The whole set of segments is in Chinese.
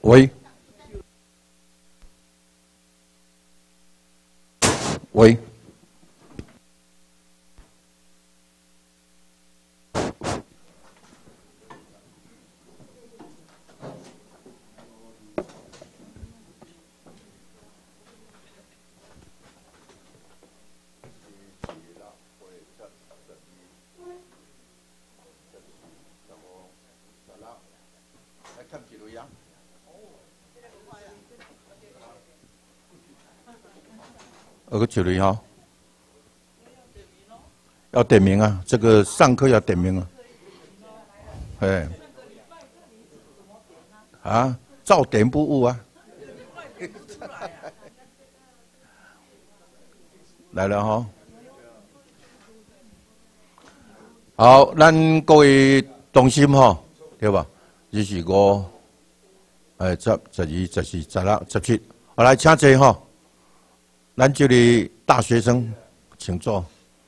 喂，喂，有个几类哈，要点名啊，这个上课要点名啊，哎，啊，照点不误啊，来了哈，好，咱各位同心哈，对吧？25、10、12、14、16、17，好来，请坐哈。咱这里大学生，请坐。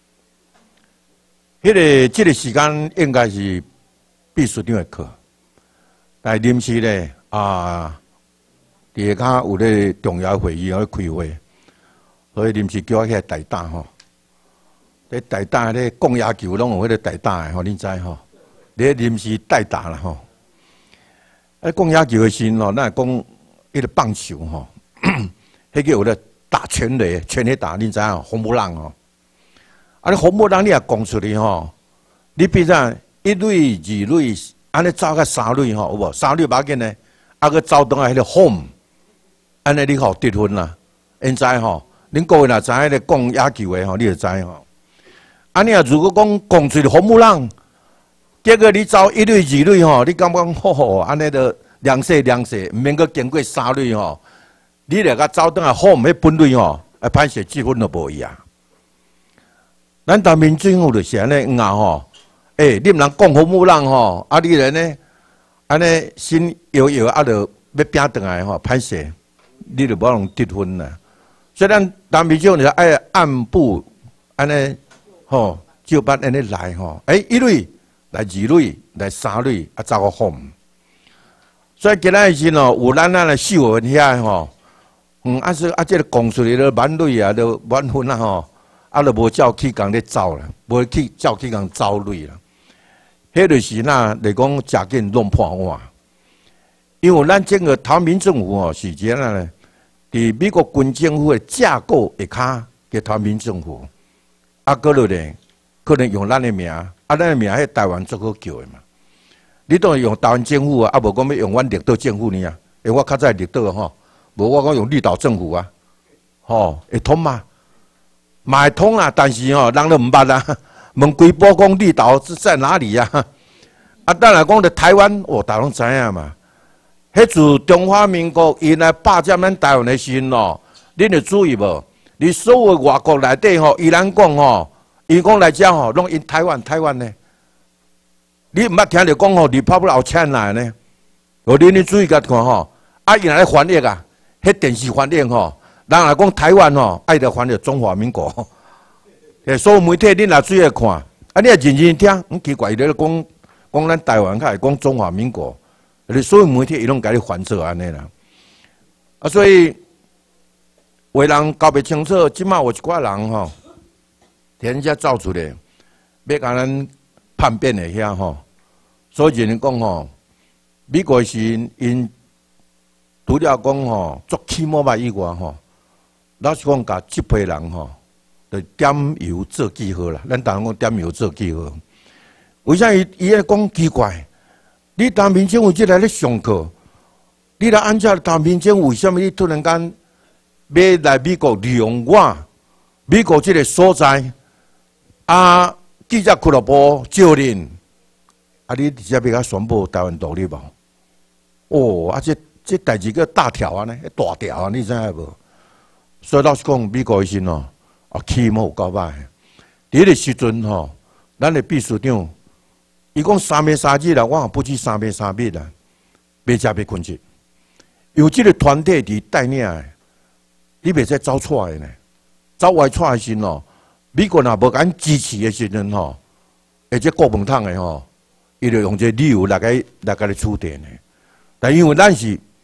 这个时间应该是秘书长的课，但临时咧底下有咧重要会议要开会，所以临时叫我去台大吼。在台大咧讲野球拢有迄个台大的吼，你知吼？咧临时代打啦吼。讲野球的时吼，咱讲迄个棒球吼，迄个有咧。打全垒打，你知影？红木浪哦，啊，你红木浪你也讲出来吼，你比如1垒、2垒，安尼走到3垒吼，有无？3垒把紧呢，啊个走倒来迄个 home， 安尼你好得分啦。现在吼，恁各位若知影咧讲野球的吼，你就知吼。啊，你如果讲出红木浪，结果你走1垒、2垒吼，你感觉吼，安尼就凉细，毋免阁经过3垒吼。你来甲走倒来home迄本垒吼，歹势积分都无伊啊。咱台民政府就是安尼吼，你毋通讲红木浪吼，啊你来呢，安尼心摇摇啊，就要拼倒来吼，歹势，你就无能得分啦。所以咱台民政府就爱按部安尼吼，照班安尼来吼，1垒来2垒来3垒啊，走个home。所以今仔日吼，有咱的4月份遐吼。这个讲出来了满垒啊，都满分啊吼，啊，就无照起工咧走啦，无照起工走垒啦。迄就是来讲，真紧弄破碗。因为咱整个台民政府吼是这样咧，伫美国军政府的架构下骹嘅台民政府，啊，搁落咧可能用咱的名，啊，咱的名喺台湾最好叫的嘛。你当然用台湾政府啊，无讲要用阮绿岛政府呢啊，因为我较早绿岛吼。无我讲用绿岛政府啊，吼会通嘛？嘛会通啊，但是吼人都唔捌啊，问规波讲绿岛是在哪里啊？啊，当然讲的台湾，大家拢知影嘛。迄自中华民国因来霸占咱台湾的时咯，恁着注意无？你所有外国内底吼，伊咱讲吼，伊讲来遮吼，拢因台湾呢。你毋捌听着讲吼，你泡不老钱来呢？你注意甲看吼，啊，伊来翻译啊。迄电视翻译吼，人来讲台湾吼，爱着翻译中华民国。所有媒体恁若注意看，啊，你也认真听，奇怪，伊咧讲咱台湾，较会讲中华民国，所有媒体伊拢甲你翻做安尼啦。啊，所以为人搞袂清楚，即马有一寡人吼，天遮走出来，要甲咱叛变的遐吼，所以人讲吼，美国是因。除了讲吼，做起毛吧以外吼，老实讲，甲这批人吼，就点油做记号啦。咱台湾讲点油做记号，为啥伊咧讲奇怪？你台民政府即来咧上课，你来按照台民政府，为什么你突然间要来美国利用我美国这个所在啊？记者俱乐部招人啊，你直接要甲宣布台湾独立无？这代志叫大条啊呢，大条啊，你知影无？所以老实讲，美国时吼，起毛有够歹。伫迄个时阵吼，咱的秘书长，伊讲3月3日啦，我也不去3月3日啦，别家别困去。有这个团体伫带领的，你袂使走错的呢。走歪错的时吼，美国若无敢支持的时阵吼，而且国民党的吼，伊就用这理由来甲你处定的。但因为咱是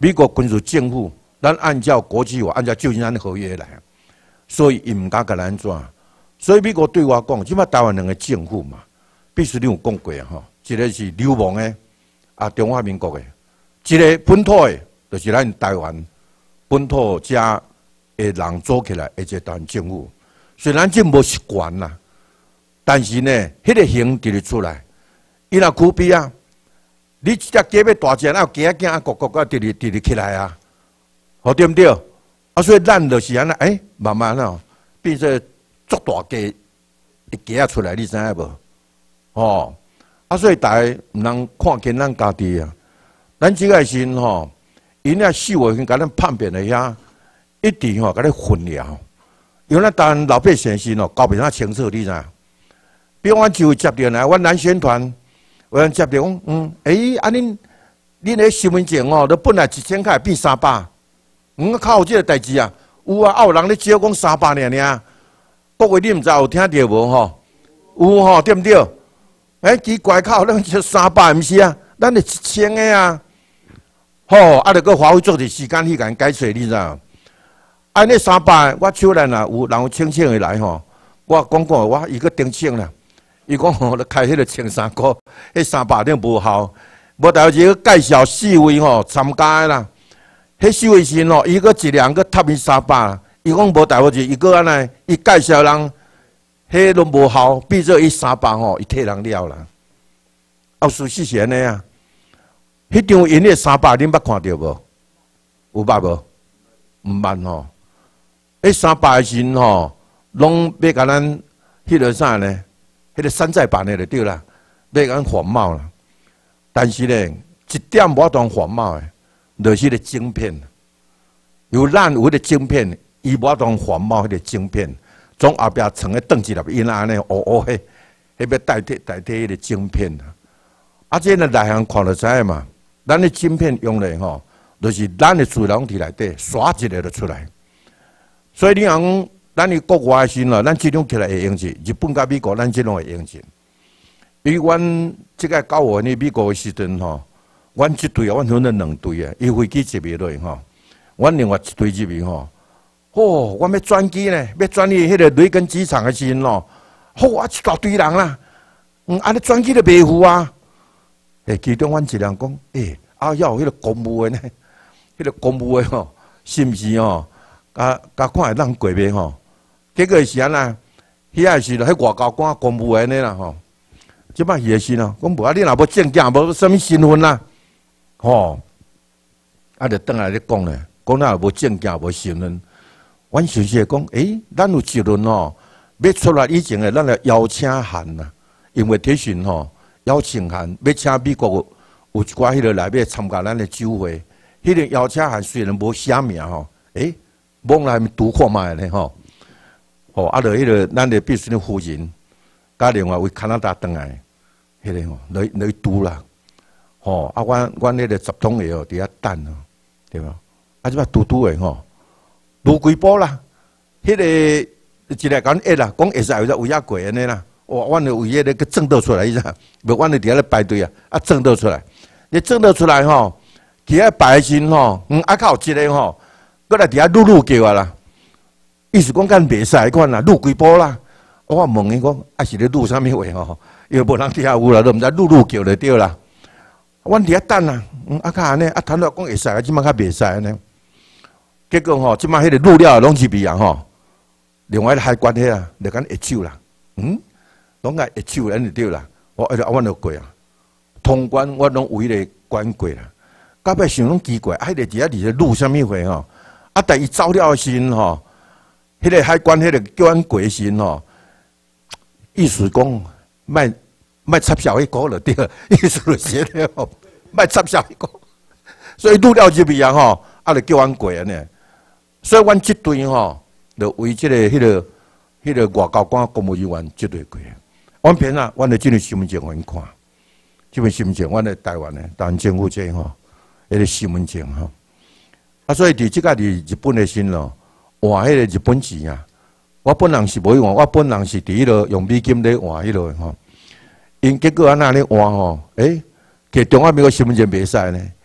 美国军事政府，咱按照国际法，按照旧金山合约来，所以伊唔敢甲咱怎。所以美国对我讲，即摆台湾两个政府嘛，必须你有讲过啊吼，一个是流亡的，啊中华民国的，一个本土的，就是咱台湾本土遮的人组起来的一个台湾政府。虽然这无习惯啦，但是呢，迄个形直直出来，伊若区别啊。你一只鸡要大只，那有鸡仔个直直起来啊，好对不对？啊，所以咱就是安尼，慢慢哦，变做足大鸡，鸡仔出来，你知影无？哦，啊，所以大家毋通看见咱家己啊，咱即个时吼，因遐四月份甲咱叛变的遐，一直吼甲咱混淆，因为咱台湾老百姓是吼搞袂啥清楚，你知？比如我就接着来，阮南宣团。有人接着讲，恁迄身份证哦，都本来1000块变300，靠有这个代志啊？有啊，有人咧招讲300尔。各位你毋知有听着无吼？有吼，对毋对？奇怪，靠，咱就300，毋是啊？咱是1000个啊。吼，啊，着搁花费足些时间去甲因解释，你知？安尼300，我手内若有人有清醒的来吼，我讲我伊搁登清啦。伊讲吼，开迄个1300块，迄300顶无效。无代志去介绍4位吼参加的啦。迄4位时吼，伊个一两个ทับ伊300，伊讲无代志，伊个安尼，伊介绍人，迄都无效，变做伊300吼，伊替人了啦。啊，事实是安尼啊。迄张因的300，恁捌看到无？有捌无？毋捌吼。迄300的时吼，拢要甲咱迄个啥呢？迄个山寨版的就对啦，要讲仿冒啦。但是呢，一点无当仿冒的，就是迄个晶片。有咱有迄个晶片，伊无当仿冒迄个晶片，从后壁藏个转一粒因安尼，迄要代替迄个晶片啊。啊，这个内行看就知影嘛。咱的晶片用咧吼，就是咱的资料伫内底刷一个就出来。所以你讲。咱伫国外时咯，咱即种起来会用钱。日本甲美国，咱即种会用钱。比如阮即个9月呢，美国的时阵吼，阮一队啊，阮分了2队啊，伊飞机入去落吼，阮另外一队入去吼，阮要转机呢，要转去迄个雷根机场的时阵咯，啊一大堆人啦，安尼转机都袂赴啊。其中阮一人讲，要有迄个公务员呢，迄个公务员吼，是毋是吼？甲看会当过袂吼？结果是安那，迄个是迄外交官公务员的啦吼。即摆也是啦，讲无啊，你若无证件，无啥物身份啦，吼，啊，就转来咧讲咧，讲咱无证件，无身份。阮想是讲，咱有一轮吼，要出来以前诶，咱来邀请函呐，因为提讯吼，邀请函要请美国有一寡迄个来要参加咱诶酒会，迄个邀请函虽然无写名吼，往来读看卖咧吼。啊，就迄个咱的秘书长夫人，甲另外为加拿大转来，迄个吼来读啦，啊，阮迄个10通的哦，伫遐等哦，对吧？啊，即摆读的吼，读几步啦？迄个一来讲啦，讲会使有遐过安尼啦，阮就为迄个去挣到出来，伊啥？无，阮就伫遐咧排队啊，挣到出来，你挣到出来吼，伫遐排时吼，啊，较有一个吼，搁来伫遐噜叫啊啦。意思讲，敢袂使款啦，录几步啦？我问伊讲，是咧录啥物话吼？因为无人底下有啦，都毋知录叫就对啦。阮伫遐等啊，较安尼，谈落讲会使，即摆较袂使安尼。结果吼，即摆迄个录了拢入去啊吼。另外海关迄啊，就讲会手啦，拢个会手安就对啦。阮就过啊，通关我拢有迄个关过啦。到尾想拢奇怪，迄个伫遐伫咧录啥物话吼？但伊走了时阵吼。迄个海关，迄个叫阮过时吼，意思讲，卖插销迄个了对，意思就是咧吼，卖插销迄个，所以入了入去啊吼，就叫阮过安尼。所以阮即队吼，就为即个迄个外交官公务人员即队过。阮平啊，阮就即个身份证互因看，即份身份证，阮的台湾政府这吼，迄个身份证吼。啊，所以伫即个伫日本的时咯。换迄个日本钱啊！我本人是无换，我本人是伫迄落用美金咧换迄落吼。因结果安那咧换吼，其实中华民国身份证袂使呢，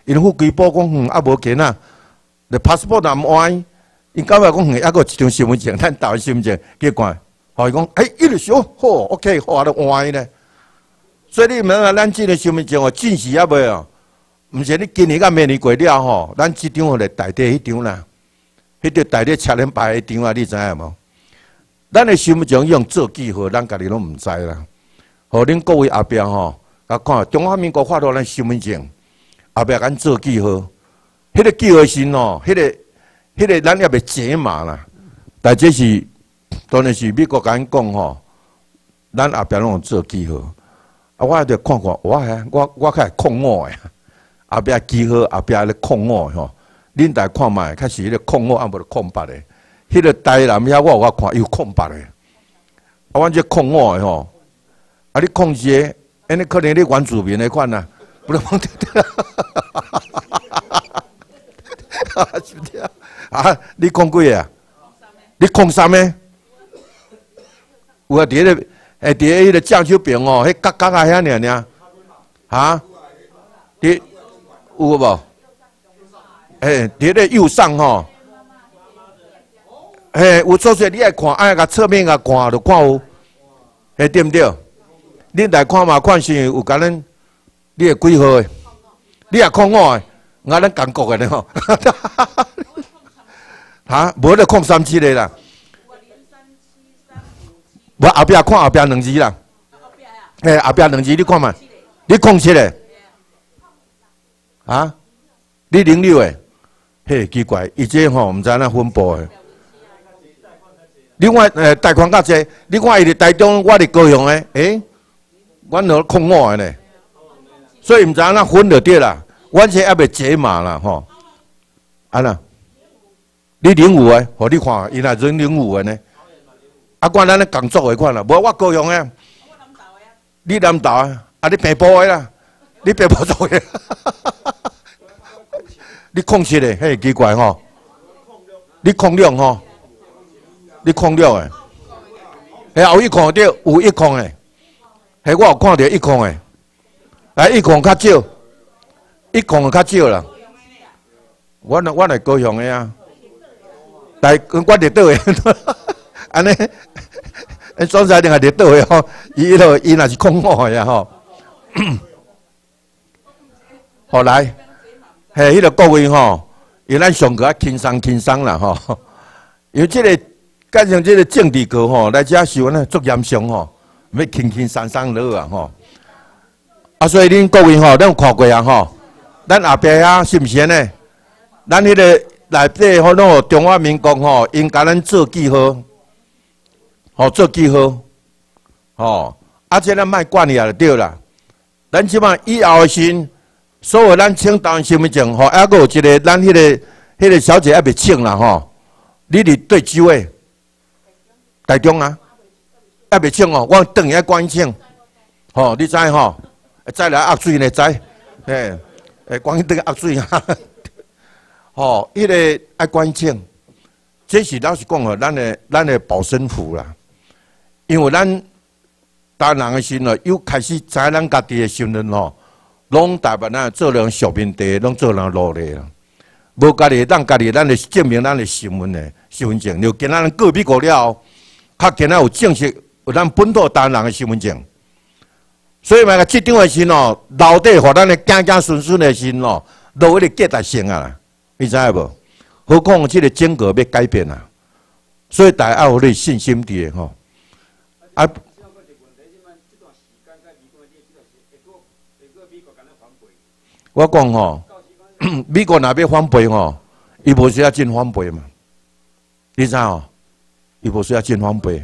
因副规保讲啊无紧啊，你 passport 也唔歪，因感觉讲还佫一张身份证，咱台湾身份证去看，互伊讲，伊就说好 ，OK， 好啊，都歪呢。所以你问下咱这个身份证哦，正时还未哦，毋是你今年甲明年过了吼，咱这张咧内底迄张啦，迄张内底车轮牌迄张啊，你知影无？咱的身份证用做记号，咱家己拢毋知啦。互恁各位后壁吼，甲看中华民国发落咱身份证，后壁咱做记号，迄个记号是哦，迄个咱也未解码啦。但这是当然是美国甲咱讲吼，咱后壁拢有做记号。啊，我着看看，我较控五诶，后壁记号后壁咧控五吼，恁来看卖，开始迄个控五啊，无咧控八诶，迄个台南遐我看有控八诶，啊，阮这控五诶吼，啊，你控些，安尼可能你原住民诶款呐，不是忘掉是不是啊？你控几个啊？你控三个？有啊，伫咧。伫迄个酱手边哦，迄角角啊遐尔，哈？伫有无？伫咧右上吼，有做说你爱看，爱甲侧面甲看，就看有，对毋对？恁来看嘛，看是有甲咱，你会几号诶？你也控5诶，我咱港国诶吼，哈？无咧控37个啦。无后壁看后壁2字啦，后壁2字你看嘛，你控7个，啊？你06个，嘿奇怪，伊这吼毋知影分布诶。另外贷款较济，你看伊伫台中，我伫高雄诶，阮落控5个呢，所以毋知影分就对啦，阮这还未解码啦吼，安那？你05个，互你看，伊若真05个呢？啊，我咱咧工作诶款啦，无我高雄诶，你南投啊，啊你平埔诶啦，你平埔做诶，你控7个，嘿奇怪吼，你控6吼，你控6诶，嘿有1控对，有1控诶，嘿我有看到1控诶，来1控较少，1控较少啦，我来高雄诶啊，但我伫倒诶。安尼，所在定系伫倒诶吼，伊若是控5呀吼。后来，嘿，迄个各位吼，因咱上课啊轻松啦吼。因为即个加上即个政治课吼，来遮是呢足严肃吼，要轻松落啊吼。啊，所以恁各位吼，咱有看过啊吼，咱后壁遐是毋是安尼？咱迄个内底吼，拢有中华民国吼，因甲咱做记号。做记号，啊，这咱莫管伊就对啦。咱即摆以后的时，所有咱请台湾身份证，还佫有一个咱迄个小姐还未请啦吼。你伫对州诶，台中啊，还未请哦，我等下关请。你知吼？再来压水呢，知？关等压水啊。迄个爱关请，这是老实讲哦，咱的保身符啦。因为咱台湾人的心咯，又开始知咱家己的身份吼，拢大部分做人小面地，拢做人努力啦。无家己咱的证明咱的身份的身份证，就今仔日过美国了后，较今仔有正式有咱本土台湾人的身份证。所以嘛，即张的心哦，留底互咱的子孙的心哦，都一个价值性啊，你知影无？何况即个整个要改变啊，所以大家要有你信心伫吼。啊！我讲吼，美国若要反背吼，伊无需要真反背嘛？你知吼？伊无需要真反背。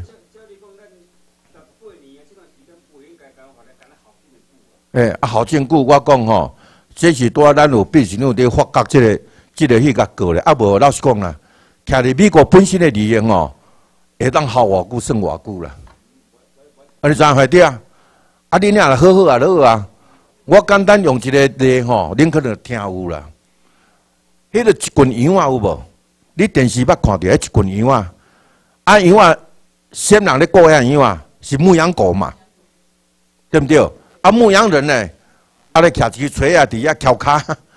好证据我讲吼，这是拄咱有必须有伫发觉即个迄个过咧，啊无老实讲啦，徛伫美国本身的利益吼，会当效偌久算偌久啦。你知影对啊？啊，你俩好好啊，好啊！我简单用一个例吼，恁可能听有啦。迄个一群羊啊，有无？你电视捌看到迄一群羊啊？啊，羊啊，先人咧过遐羊啊，是牧羊狗嘛，对不对？啊，牧羊人呢，啊咧徛一个锤啊，伫遐敲骹，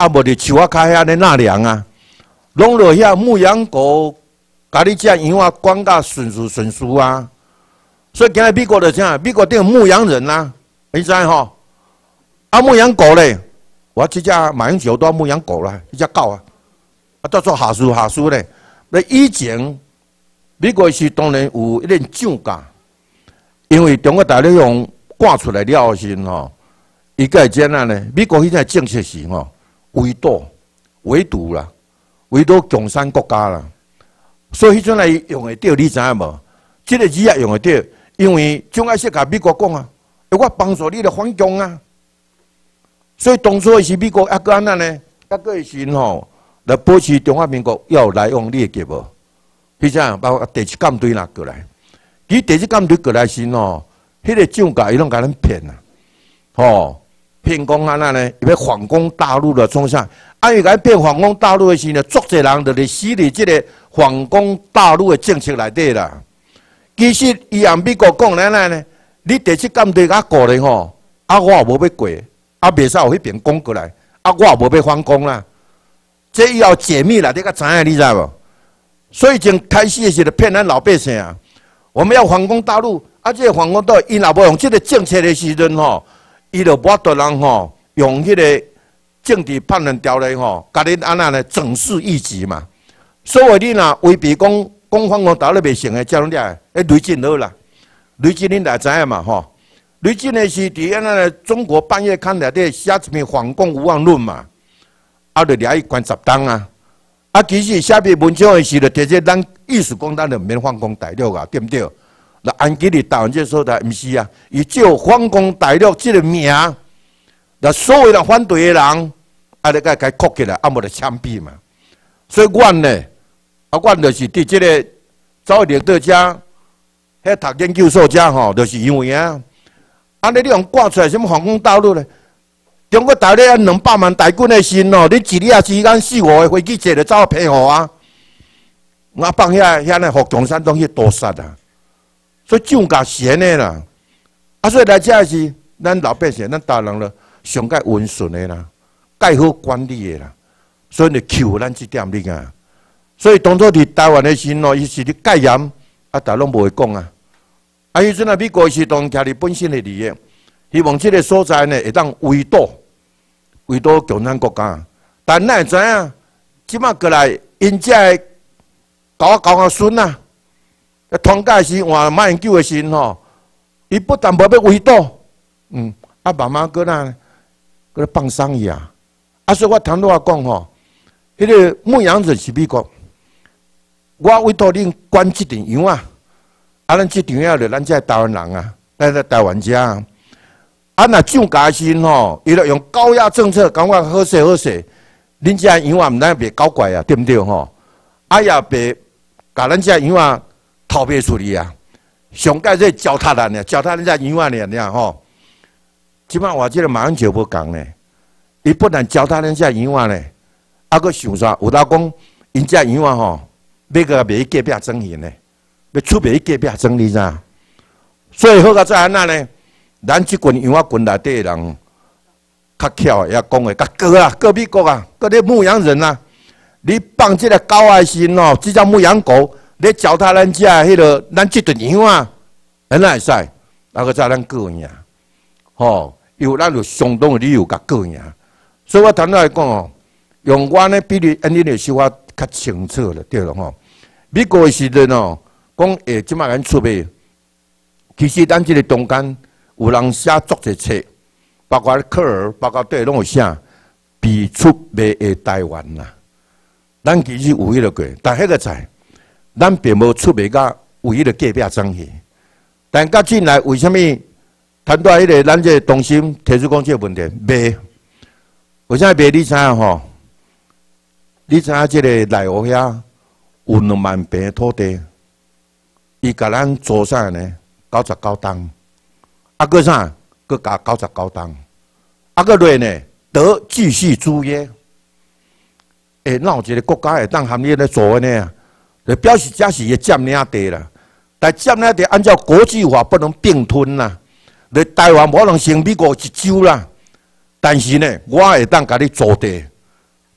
啊无伫树仔骹遐咧纳凉啊，拢落遐牧羊狗，甲你遮羊啊管甲顺顺啊。所以今日美国就啥？美国顶有牧羊人啊，你知吼？啊牧羊狗咧，我即只马英九都要牧羊狗啦，一只狗啊，啊到做下树咧。那以前美国是当然有一点涨价，因为中国大陆用赶出来了后时吼，伊个怎样呢？美国现在政策是吼围堵啦，围堵共产国家啦，所以迄阵来用会着，你知影无？即个字也用会着，因为蒋介石甲美国讲啊，我帮助你来反共啊，所以当初是美国个安那呢？个是吼。来保持中华民国要来往你会记无？迄只包括第一舰队啦过来，伊第一舰队过来时吼，迄个涨价伊拢甲咱骗啊，吼骗讲安那呢？伊要反攻大陆的冲啥？啊，伊甲骗反攻大陆的时呢，足侪人就咧死伫即个反攻大陆的政策内底啦。其实伊向美国讲安那呢？你第一舰队甲过来吼，啊我也无要过，啊袂使有迄边攻过来，啊我也无要反攻啦。这要解密了，你个知影你知无？所以从开始的时候骗咱老百姓啊，我们要反攻大陆，啊，这个反攻大陆，伊若无用这个政策的时阵吼，伊就无得人吼用迄个政治判断条例吼，甲你安那呢整肃异己嘛。所以你若违背讲反攻大陆袂成的，叫侬俩雷震好啦，雷震恁也知影嘛吼？雷震的是伫安那中国半月刊内底写一篇反攻无望论嘛。啊，就掠伊关10档啊！啊，其实写篇文章的时候，直接咱意思讲，咱就免反攻大陆啊，对不对？那安吉哩台湾这所在毋是啊，伊只有反攻大陆这个名，那所有人反对的人，啊，你该扣起来，啊，无就枪毙嘛。所以阮呢，啊，阮就是伫这个走领导者，迄读研究所者吼，就是因为啊，安尼你用挂出来什么反攻大陆呢？中国大陆啊，200万大军的心哦，你一日啊时间4、5个飞机坐就走偏河啊！我放遐呢，互共产党去屠杀啊！所以涨价悬的啦，啊，所以来遮是咱老百姓，咱大人了上该温顺的啦，盖好管理的啦，所以你求咱这点你啊！所以当初伫台湾的时哦，伊是咧戒严，啊，大拢无会讲啊！啊，迄阵啊，美国是当家己本身的利益，希望这个所在呢会当围堵共产国家，但咱会知影，即马过来，因遮个狗孙啊，通介时换马英九的时吼，伊不但无要围堵，啊慢慢搁那放生伊啊，啊所以我谈话讲吼，迄个牧羊人是美国，我委托恁管即场羊啊，啊咱即场要着咱遮台湾人啊，咱在台湾遮啊。啊，若涨价时吼，伊就用高压政策，感觉好势，恁遮羊啊，毋但袂搞怪啊，对不对吼？啊也袂甲咱遮羊啊逃避出去啊，上届这糟蹋咱呢，糟蹋咱遮羊啊呢吼。即摆我即个马英九无讲呢，伊不但糟蹋咱遮羊啊呢，啊佫想啥？有当讲因遮羊啊吼，要个卖去隔壁装现呢，要出卖去隔壁装你知？所以好个在安那呢？咱即群羊仔群内底的人较巧，也讲的，甲各美国啊，各咧牧羊人啊，你放即个狗仔时哦，即只牧羊狗，你糟蹋咱遮迄个咱即群羊啊，安那会使？啊个在咱个赢，吼，有咱有相当的理由甲个赢。所以我谈来讲哦，用我呢比你安尼的说法较清楚了，对了吼。美国的时阵哦，讲即摆咱出卖，其实咱即个中间。有人写足侪册，包括科尔，包括对拢有写，被出卖的台湾啦。咱其实有迄个过，但迄个在，咱并无出卖甲有迄个隔壁装去。但甲进来，为什么谈到迄个咱这中心提出讲这个问题？卖，为啥卖？你知影吼？你知影这个内湖遐有2万平的土地，伊甲咱做啥呢？99栋。啊，搁啥？搁加99栋，啊，搁落呢，得继续租约。那有一个国家会当含你咧做呢啊，就表示这是伊占领地啦。但占领地按照国际法不能并吞啦，台湾无能成美国一州啦。但是呢，我会当甲你租地，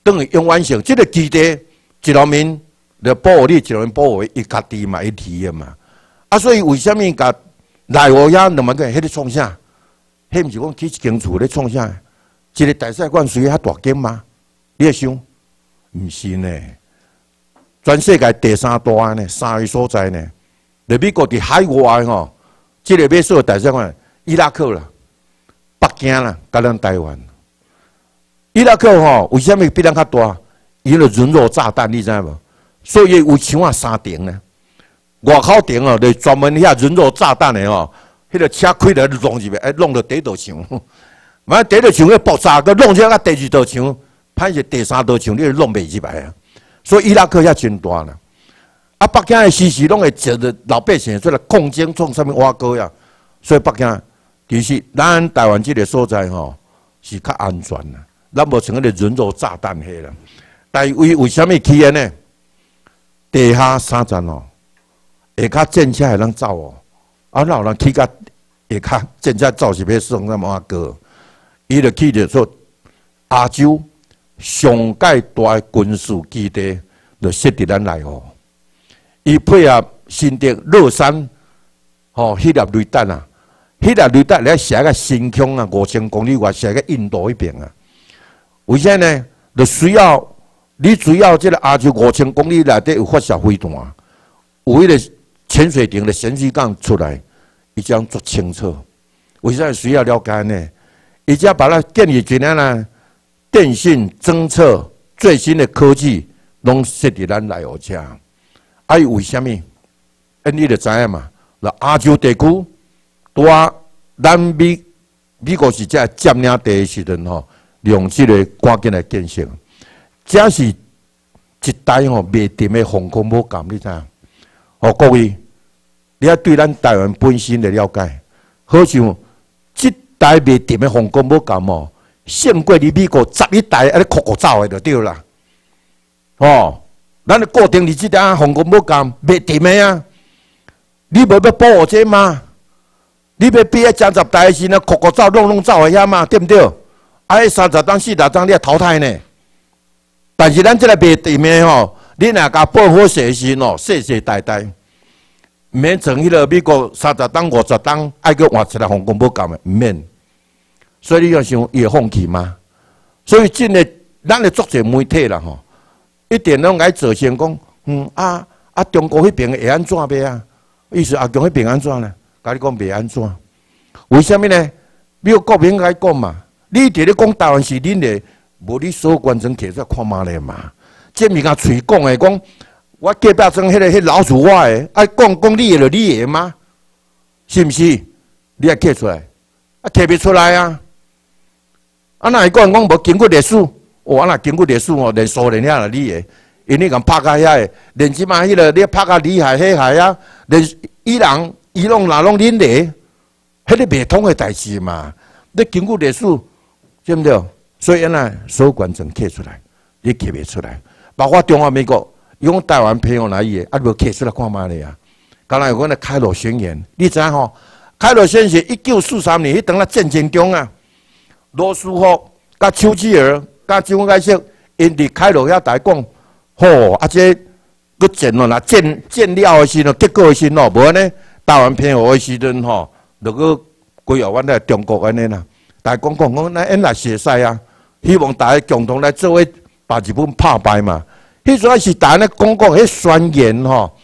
等于永远性，这个基地一路面来保护你，一路面保护伊家己嘛，伊体验嘛。啊，所以为什么甲内湖遐两万个迄个创啥？迄毋是讲起一间厝咧创啥？一个大使馆需要遐大间吗？你会想？毋是呢，全世界第3大呢，3个所在呢，在美国伫海外吼，即个要所大使馆，伊拉克啦、北京啦，甲咱台湾。伊拉克吼，为什么比咱较大？伊个人肉炸弹，你知无？所以有墙啊3层呢，外口层哦，就专门遐人肉炸弹的吼，迄个车开来弄入去，弄到第一道墙，完第一道墙要爆炸，佮弄起来第2道墙，歹势第3道墙你弄袂入来啊。所以伊拉克遐真大啦。啊，北京的时时拢会接着老百姓出来抗争，创啥物挖沟呀。所以北京其实咱台湾这个所在吼是较安全啦。咱无像迄个人肉炸弹迄啦，但为什么去安呢？地下3层哦，下骹战车会当走哦，啊，哪有人去甲下骹战车走是要送那么高？伊就去着说亚洲上界大的军事基地，就设伫咱内湖。伊配合新竹乐山，吼，迄粒雷弹啊，迄粒雷弹咧射个新疆啊，5000公里外射个印度迄边啊。为啥呢？就需要你只要这个亚洲5000公里内底有发射飞弹，有迄个潜水艇的潜水艇出来，伊将做清楚。为啥需要了解呢？伊只把它建立起来呢，电信侦测最新的科技，拢设伫咱内湖遮。啊，伊为虾米？你就知影嘛。那亚洲地区，大咱美国是遮占领地的时阵吼。用这个赶紧来建设，这是一代吼袂定的防空母舰，你知影？哦，各位，你要对咱台湾本身的了解，好像这代袂定的防空母舰哦，胜过你美国11代啊，你酷酷走的就对啦。哦，咱的固定是这代防空母舰袂定的啊，你无要保护这吗？你要比迄30代的时呢，酷酷走、弄走的遐嘛，对不对？啊，30档、40档你要淘汰呢。但是咱这个袂定的吼，你若甲保护时时吼，世世代代，毋免从迄个美国30档、50档，爱去换一个防空母舰的，毋免。所以你要想，伊会放弃吗？所以真的，咱的作者媒体啦吼，一定拢爱做先讲，中国迄边会安怎袂啊？意思中迄边安怎呢？甲你讲袂安怎？为什么呢？美国国民该讲嘛。你伫咧讲台湾是恁的，无你所有观众摕出来看嘛咧嘛？这物件嘴讲的讲，我隔壁庄迄老鼠我的，爱讲你的就你的吗？是毋是？你也摕出来，摕袂出来啊！哪会讲无经过历史？若经过历史哦，连苏联遐就你的，因你共拍到遐的，连即马迄个你拍到厉害迄害啊，连伊拢恁的，迄个袂通的代志嘛。你经过历史。对不对？所以所有观众摕出来，你摕袂出来。包括中华美国用台湾朋友来伊个，无摕出来看嘛咧啊？刚才有讲的开罗宣言，你知影吼？开罗宣言1943年，迄当啊战争中啊，罗斯福甲丘吉尔甲蒋介石，因伫开罗遐大讲，吼这个战咯，战了的时阵，结果的时阵，无安尼台湾朋友的时阵吼，就去归入阮咧中国安尼啦。大家讲，那因来写赛啊，希望大家共同来做伙把日本打败嘛。迄阵是大家咧讲迄宣言吼，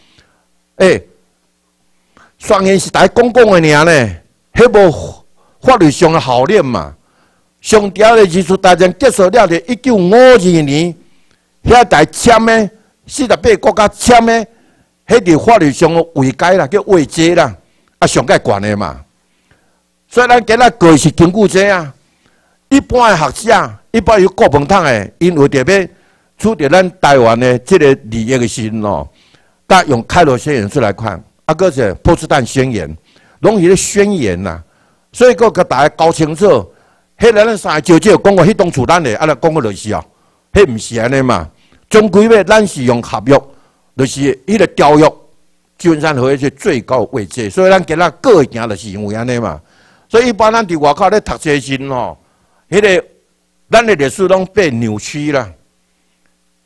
宣言是大家讲的尔呢，迄无法律上的效力嘛。上条的日出大战结束了，1952年，遐大签的48国家签的，迄伫法律上的位阶啦，叫位阶啦，上界悬的嘛。所以咱今仔过是根据这啊，一般的学者，一般有国防党的，因为特别处理咱台湾的这个利益的时哦，甲用开罗宣言出来看，个是波茨坦宣言，拢是咧宣言呐。所以个甲大家搞清楚，迄个咱三个少讲过，迄当厝咱的，来讲个就是哦，迄毋是安尼嘛。终归要咱是用合约，就是迄个条约，基本上合约是最高位阶。所以咱今仔过行就是因为安尼嘛。所以一般咱伫外口咧读册时吼，迄个咱的历史拢被扭曲啦。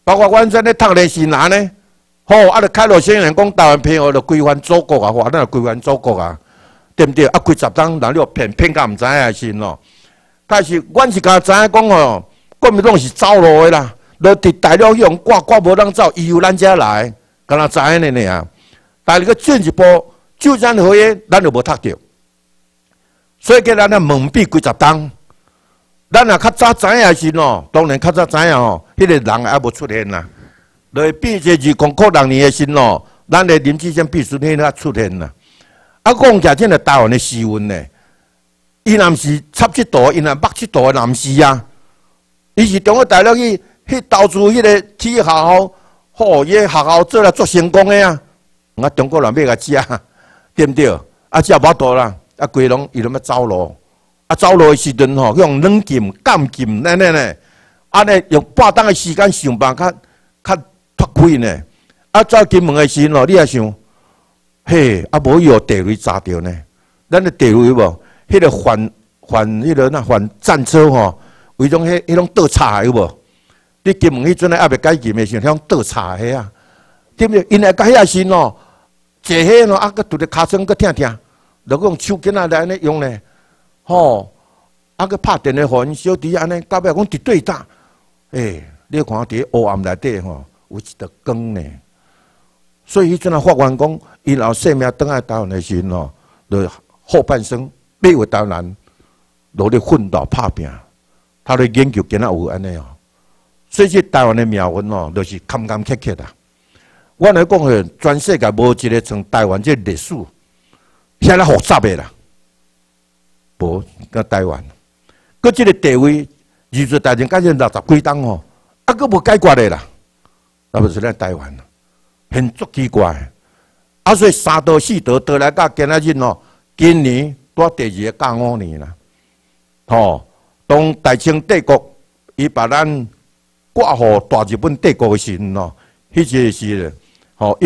包括阮这咧读的是哪呢？好，啊，就开罗宣言讲台湾骗我，就规范祖国啊，话咱就规范祖国啊，对不对？啊，几十张人了骗到唔知影是喏。但是阮是甲知影讲哦，国民党是走路的啦，就伫大陆用挂无人走，伊由咱遮来，敢若知影呢尔。但是个进一步就战合约，咱就无读着，所以叫咱蒙蔽几十张。咱若较早知影是喏，当然较早知影哦，迄个人还无出现啦。来变这2公考6年的时喏，咱的林志坚秘书长才出现啦。啊，讲起真个台湾的时运呢，伊若毋是插这度，伊若捌这度的，若毋是啊。伊是中国大陆去投资迄个体育学校，吼，伊个学校做了足成功的啊。啊，中国人要甲食，对不对？啊，食无多啦，啊，规拢伊拢要走路。啊，走路的时阵吼，用软禁、监禁，呢，安尼用半当的时间上班，较脱开呢。啊，走金门的时吼，你也想，嘿，啊，无伊有地雷炸着呢。咱的地雷无，迄个反战车吼，为种迄种倒叉有无？你金门迄阵还未改禁的时候，迄种倒叉迄啊，对不对？因来甲遐时吼，坐迄咯，啊，佮拄着骹酸佮疼，就用手巾啊来安尼用呢。吼，啊个拍电话互因小弟安尼，到尾讲伫对打，你看伫黑暗内底吼，有一道光呢。所以迄阵啊，法官讲，伊老生命倒来台湾的时吼，就后半生要为台湾努力奋斗拍拼，他咧研究今仔有安尼哦。所以这台湾的命运哦，就是坎坎坷坷啦。我来讲诶，全世界无一个像台湾这历史，遐咧复杂的啦。无，甲台湾，佮即个地位，二十大前改成60几档吼，啊，佮无解决的啦，那不是咱台湾，很足奇怪。啊，所以3道4道倒来到今仔日吼，今年到第2个95年啦，吼，当大清帝国伊把咱挂互大日本帝国的时阵吼，迄个是吼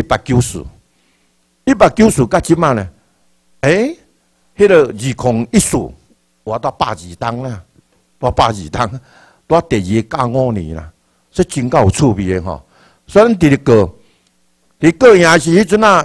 190，190甲即满呢，迄个2014，我到82档啦，到82档，到第2个95年啦，所以真够有趣味的吼。所以咱伫咧过赢是迄阵啊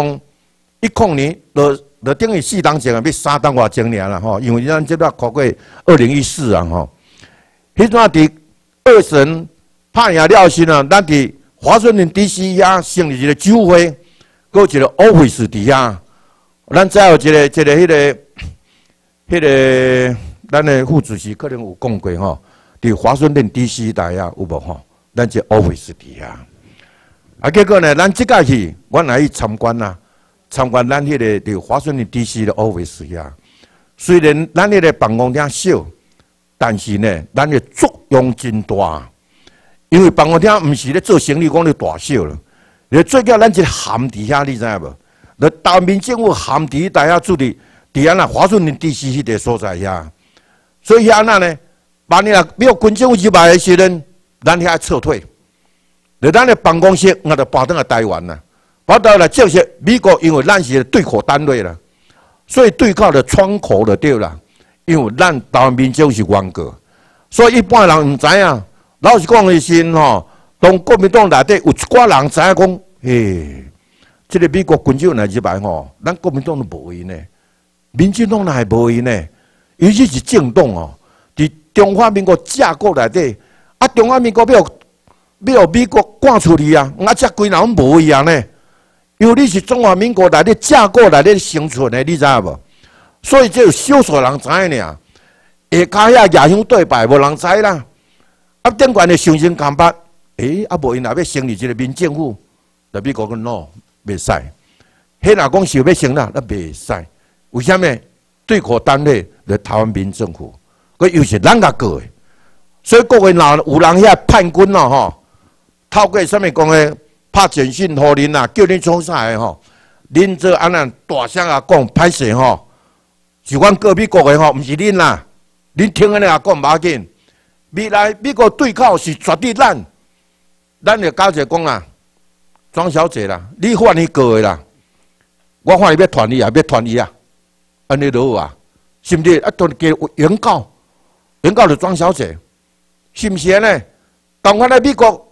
，2010年，就等于4档前啊，要3档外前尔啦吼，因为咱即摆考过2014啊吼，迄阵啊伫2审拍赢了时啊，咱伫华盛顿 DC 遐成立一个酒会，搁一个 office 伫遐。咱再有一个迄个，咱的副主席可能有讲过吼，伫华盛顿 DC 台啊有无吼？咱这 office 伫遐。啊，结果呢，咱即届去，我来去参观啦，参观咱迄个伫华盛顿 DC 的 office 遐。虽然咱迄个办公厅小，但是呢，咱的作用真大。因为办公厅毋是咧做生意，讲咧大小了，咧最叫咱一个含伫遐，你知影无？就台湾民政府含伫大遐住伫安那华盛顿 DC 迄个所在遐，所以遐那呢，万一若美国军政府入来的时阵，咱遐撤退，就咱的办公室我就搬倒来台湾啦，搬倒来正式美国，因为咱是对口单位啦，所以对靠的窗口就对啦，因为咱台湾民政府是原告，所以一般人毋知影。老实讲的是吼，当国民党内底有一寡人知影讲，嘿。这个美国军政来入来吼，咱国民党都无伊呢，民进党也无伊呢，尤其是政党哦，伫中华民国架构内底，啊，中华民国要美国赶出去啊，啊，遮规人拢无伊啊呢，因为你是中华民国内底架构内底生存的，你知影无？所以只有少数人知影尔，下骹遐夜香对拜无人知啦，啊，顶悬的相信干巴，啊，无因若要成立一个民政府，就美国讲 no。袂使，迄若讲想要成啦，那袂使。为虾米？对口单位就台湾民政府，佮又是咱甲过的，所以各位若有人遐叛军咯吼，透过啥物讲诶，拍简讯互恁啦，叫恁创啥诶吼，恁做安那大声啊讲歹势吼，是阮隔壁国诶吼，毋是恁啦，恁听安尼啊讲无要紧，未来美国对口是绝对咱就交者讲啦。庄小姐啦，你换迄个啦，我换伊要传伊也要传伊啊，安尼就好啊，是毋是？啊，都加原告就庄小姐，是毋是呢？当我来美国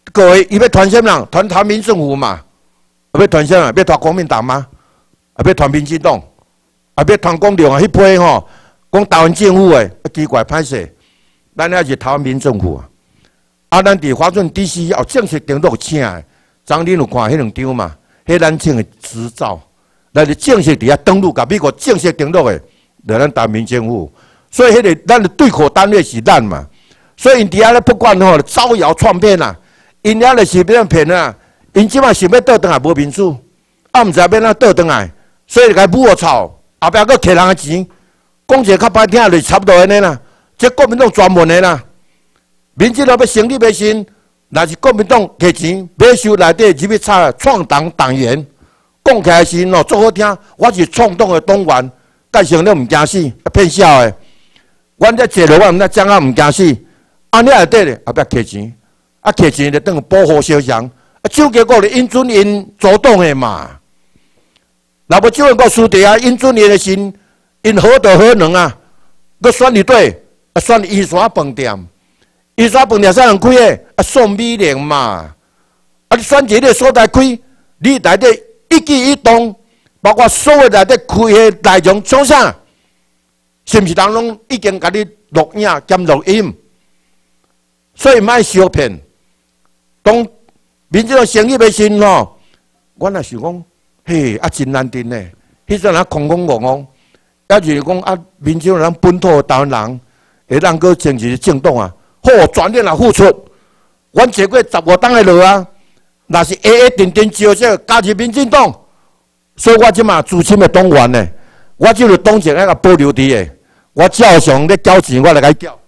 各位，伊要团什么人？团台民政府嘛？要团什么？要团国民党吗？要团民进党？要团公众啊？迄批吼，讲台湾政府诶，奇怪歹势，咱还是台湾民政府啊。啊，咱伫华润 DC 要正式登录请诶，昨恁有看迄两张嘛？迄咱请诶执照，咱是正式伫遐登录，甲美国正式登录诶，就咱台湾民政府。所以迄个咱的对口单位是咱嘛。所以因伫遐咧不管吼，招摇撞骗啊，因遐咧是要骗啊，因即摆想要倒转来无民主，啊毋知要哪倒转来，所以该舞我操，后壁佫摕人诶钱，讲一个较歹听就差不多安尼啦。这国民党专门诶啦，民进党要成立要新，若是国民党摕钱买收内底入去插创党党员，讲起来是足好听，我是创党诶党员，介绍你毋惊死，骗笑诶。阮这坐落，我毋知讲啊毋惊死。啊，你内底咧，后壁摕钱，啊摕钱就等于保护小强，啊，手结果咧因准因主动的嘛。若无手个输地啊，因准因的心，因好道好能啊，佮选一对，啊选伊山饭店，伊山饭店啥人开的？啊宋美龄嘛，啊你选一个所在开，你内底一举一动，包括所有内底开的内容创啥？是毋是人拢已经甲你录影兼录音？所以莫相骗。当民进党成立要新吼，我也想讲，嘿，啊真难听呢。迄阵啊空空戆戆，也就是讲啊，民进党咱本土台湾人，会当搁争取政党啊，好全力来付出。阮坐过15档的路啊，若是定招这加入民进党，所以我即马资深的党员呢，我即个党情爱甲保留伫的。我照常咧缴钱，我来甲伊缴。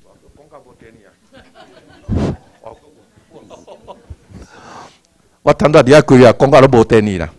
我谈到伫遐贵啊，讲到都无电你啦。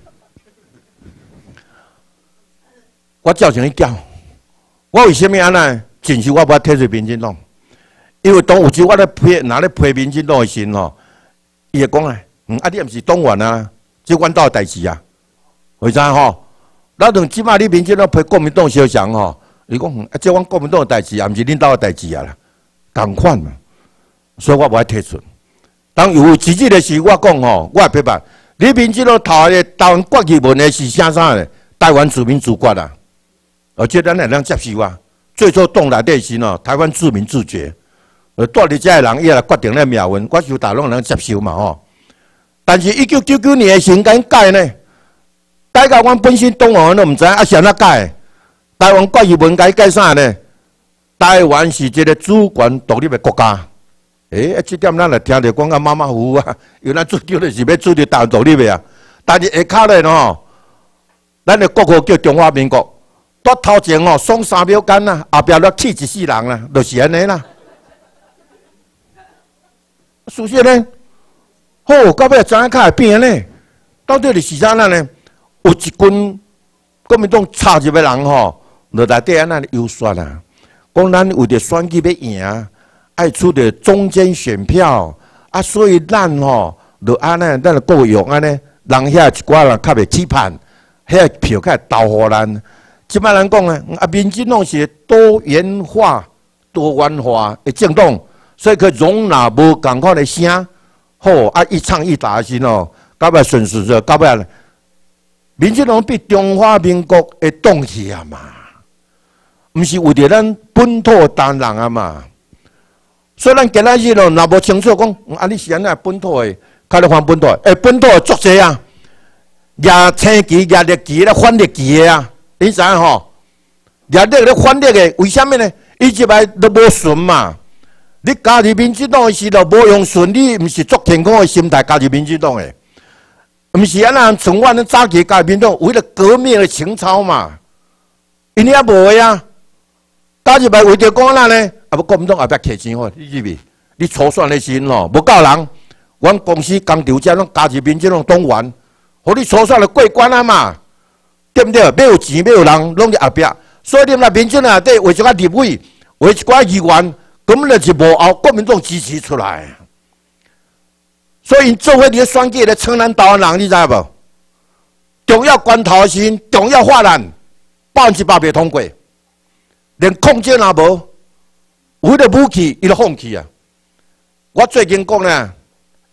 我照常去缴。我为虾米安尼？真是我无退出民进党，因为当有时我咧批，拿咧批民进党的时吼，伊会讲啊，啊你毋是党员啊，即阮兜代志啊，为啥吼？咱等即马你民进党批国民党小强吼。伊讲，啊，这阮国民党的代志，也毋是恁兜的代志啊啦，同款嘛。所以我无爱退出。当有自己的事，我讲吼，我会批判。你民进党头的台湾国语文的是啥啥咧？台湾自民自决啊，而且咱会当接受啊。最初党内底是喏，台湾自民自决。住伫遮的人，伊来决定咱命运，我想大拢能接受嘛吼。但是1999年的时间改呢，改到阮本身党员都毋知啊是安怎改。台湾国语文改改啥呢？台湾是一个主权独立的国家。这点咱来听着讲啊马马虎虎啊，因为咱主张就是要主张台湾独立的啊。但是下骹咧吼，咱的国号叫中华民国，到头前吼爽3秒间啊，后壁了气14人啦，就是安尼啦。事实呢，到尾怎样较会变呢？到底是啥呢？有一群国民党插入的人吼。就内底安那优选啊，讲咱为着选举要赢，爱出着中间选票啊，所以咱吼就安尼，咱就够用安尼，人遐一寡人较袂期盼，遐票较会投互咱。即摆人讲啊，民进党是多元化的政党，所以佢容纳无共款的声，好啊一唱一打时吼，到尾顺势就到尾，民进党比中华民国的党去啊嘛。毋是为着咱本土台湾人啊嘛，所以咱今仔日咯，若无清楚讲，啊你是安怎本土的，较咧反本土的，本土的作者啊，亚青旗、亚绿旗咧反绿旗的啊，你知影吼？亚绿咧反绿的，为虾米呢？伊即摆都无顺嘛。你加入民进党的时候无用顺，你毋是足健康的心态加入民进党的，毋是安那从我咱早期加入民进党，为了革命的情操嘛，因遐无的啊。加入来为着讲咱呢，啊不国民党后壁摕钱吼，你入去，你初选的时吼无够人，阮公司工厂遮拢加入民进党党员，互你初选就过关啊嘛，对不对？要有钱，要有人，拢伫后壁，所以你来民进党内底为一寡立委，为一寡议员，根本就是无后国民党支持出来，所以因做伙伫选举咧称咱台湾人，你知无？重要关头时，重要法案100%袂通过。连控制也无，有迄个武器，伊就放弃啊！我最近讲咧，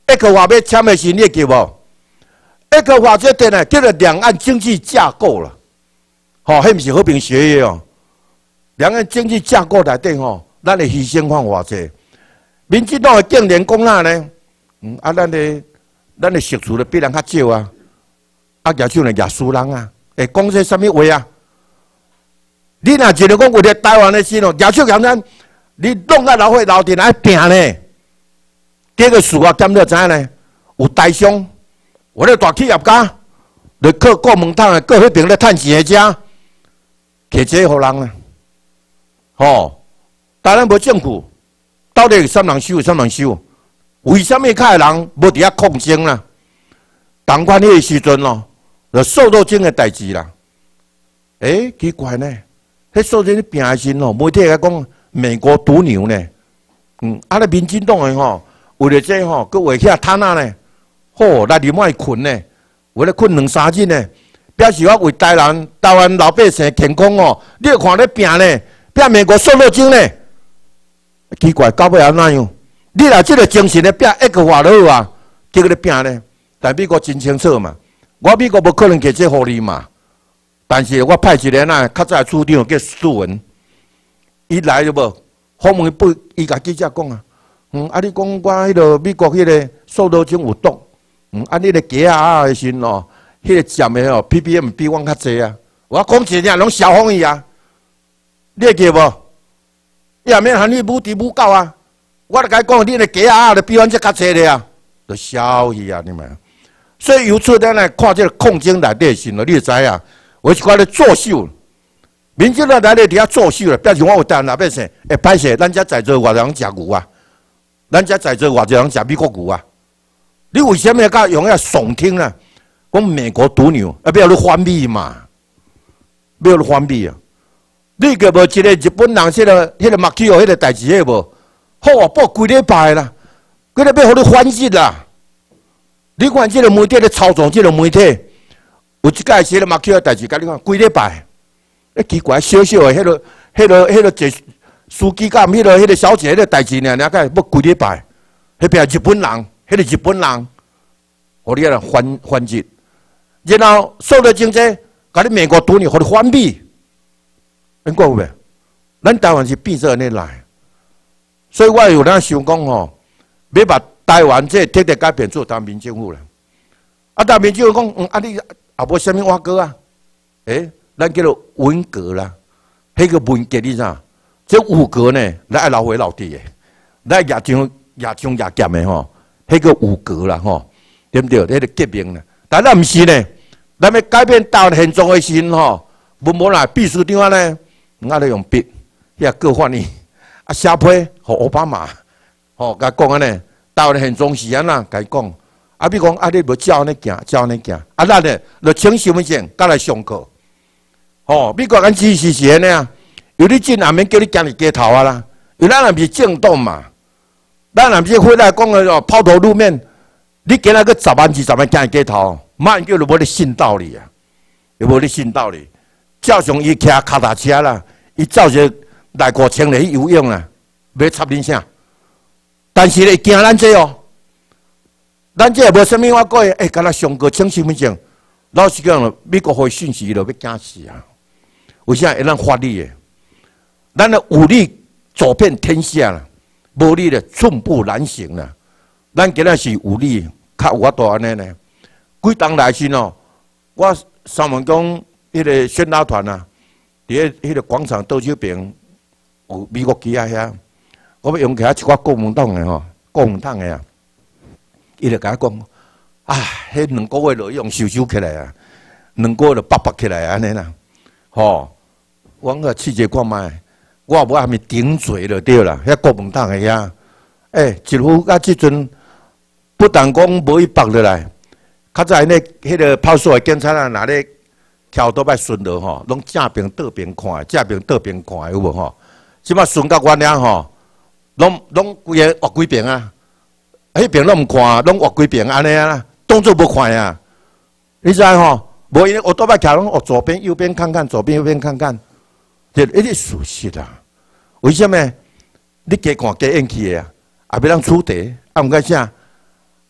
一个话要签的是你记无？一个话这点呢，叫做两岸经济架构了。吼，迄毋是和平协约哦。两岸经济架构内底吼，咱的牺牲款偌济。民进党的竟然讲哪呢？咱的食厝就比人较少啊。举手呢，举输人啊！会讲些什么话啊？你若一日讲为了台湾的事哦，举手讲咱，你弄到老伙老弟来拼呢？这个事我点到知影呢？有台商，我咧大企业家，就靠国门厂的，靠迄边咧趁钱的遮，摕这互人啊！吼，台湾无政府，到底什么人收？什么人收？为什么遐人无伫遐抗争啦？当官迄个时阵咯，就受到这个代志啦。奇怪呢，迄受到这拼的时吼，媒体来讲美国毒牛呢。咧民进党的吼，为了这吼，佮画遐摊啊呢，吼，来里莫困呢，为了困2-3日呢，表示我为台湾老百姓健康哦，你看咧拼呢，拼美国受到精呢，奇怪，到尾安怎样？你若即个精神咧拼一个话就好啊，结果咧拼呢，但美国真清楚嘛，我美国无可能给这互你嘛，但是我派一个较早处长叫苏文，伊来就无，访问不，伊甲记者讲啊，你讲我迄个美国迄个受到精有毒，你个鸡啊的时哦，迄个占的哦 ppm 比阮较济啊，我讲真正拢消防伊啊，你会记无？伊也免喊你母猪母狗啊。我甲伊讲，你个鸡啊，就比阮这较济咧啊，就消去啊，你们。所以由此咱来看这个抗争内底时咯，你就知啊，我是讲咧作秀，民进党内底伫遐作秀了，表示我有台湾老百姓会歹势，咱遮在座偌人食牛啊，咱遮在座偌人食美国牛啊，你为什么要用遐耸听啊？讲美国毒牛，不要你翻米嘛，不要你翻米啊！你个无一个日本人，迄个马基奥迄个代志，迄无？好啊，报规礼拜啦，规礼拜互你翻译啦。你看这个媒体咧操纵这个媒体，有一届写了马基奥代志，甲你讲规礼拜，奇怪，小小的迄个这书记官，迄个小姐迄个代志呢，个要规礼拜，迄边日本人，迄个日本人，互你来翻译，然后受到经济，甲你美国毒你，互你翻译，恁讲有未？咱台湾是变做安尼来。所以我有当想讲吼，要把台湾这彻底改变做台湾民政府啦。台湾民政府讲，你也无啥物挖过啊？咱叫做文革啦。迄个文革你知？这武革呢，咱爱老回老弟的，咱野枪剑的吼，迄个武革啦吼，对不对？迄个革命啦。但咱毋是呢，咱要改变台湾现状的时吼，无啦，秘书长呢，咧用笔，遐各翻译。写批互奥巴马，甲讲安尼，台湾现状是安那，甲伊讲，比如讲你无照安尼行，咱呢，就请身份证，甲来上课。美国咱只是安尼啊，有你进也免叫你行入街头啊啦，因为咱也毋是政党嘛，咱也毋是回来讲的抛头露面，你今仔个10万20万行入街头，慢叫就无咧信道理啊，又无咧信道理，照常伊骑脚踏车啦，伊照着。来5000来去游泳啦，要插恁啥？但是咧惊咱这哦，咱这也无啥物我讲敢若上课请身份证，老实讲，美国互伊讯息就要惊死啊！为啥会咱发力的？咱的武力走遍天下啦，无力的寸步难行啦。咱今仔是武力较有法度安尼呢。几当来时哦，我三文讲迄个宣导团啊，伫迄个广场倒手边。有美国机啊遐，我要用起一寡国民党的吼，国民党的啊，伊就甲我讲，迄2个月就用收起来啊，2个月就拔起来安尼啦，我个试者看卖，我无还没顶嘴就对啦，遐国民党的遐，一副到即阵不但讲无伊拔落来，较早迄个派出所的警察啊，若咧桥倒摆顺路吼，拢正边倒边看，正边倒边看有无吼？即摆顺到阮遐吼，拢规个挖几遍啊！迄边拢毋看，拢挖几遍安尼啊，当作无看啊！你知吼？无因我倒摆徛拢哦，左边右边看看，左边右边看看，这一直熟悉啦。为什么？你加看加演去的啊？也要咱处理，毋该啥？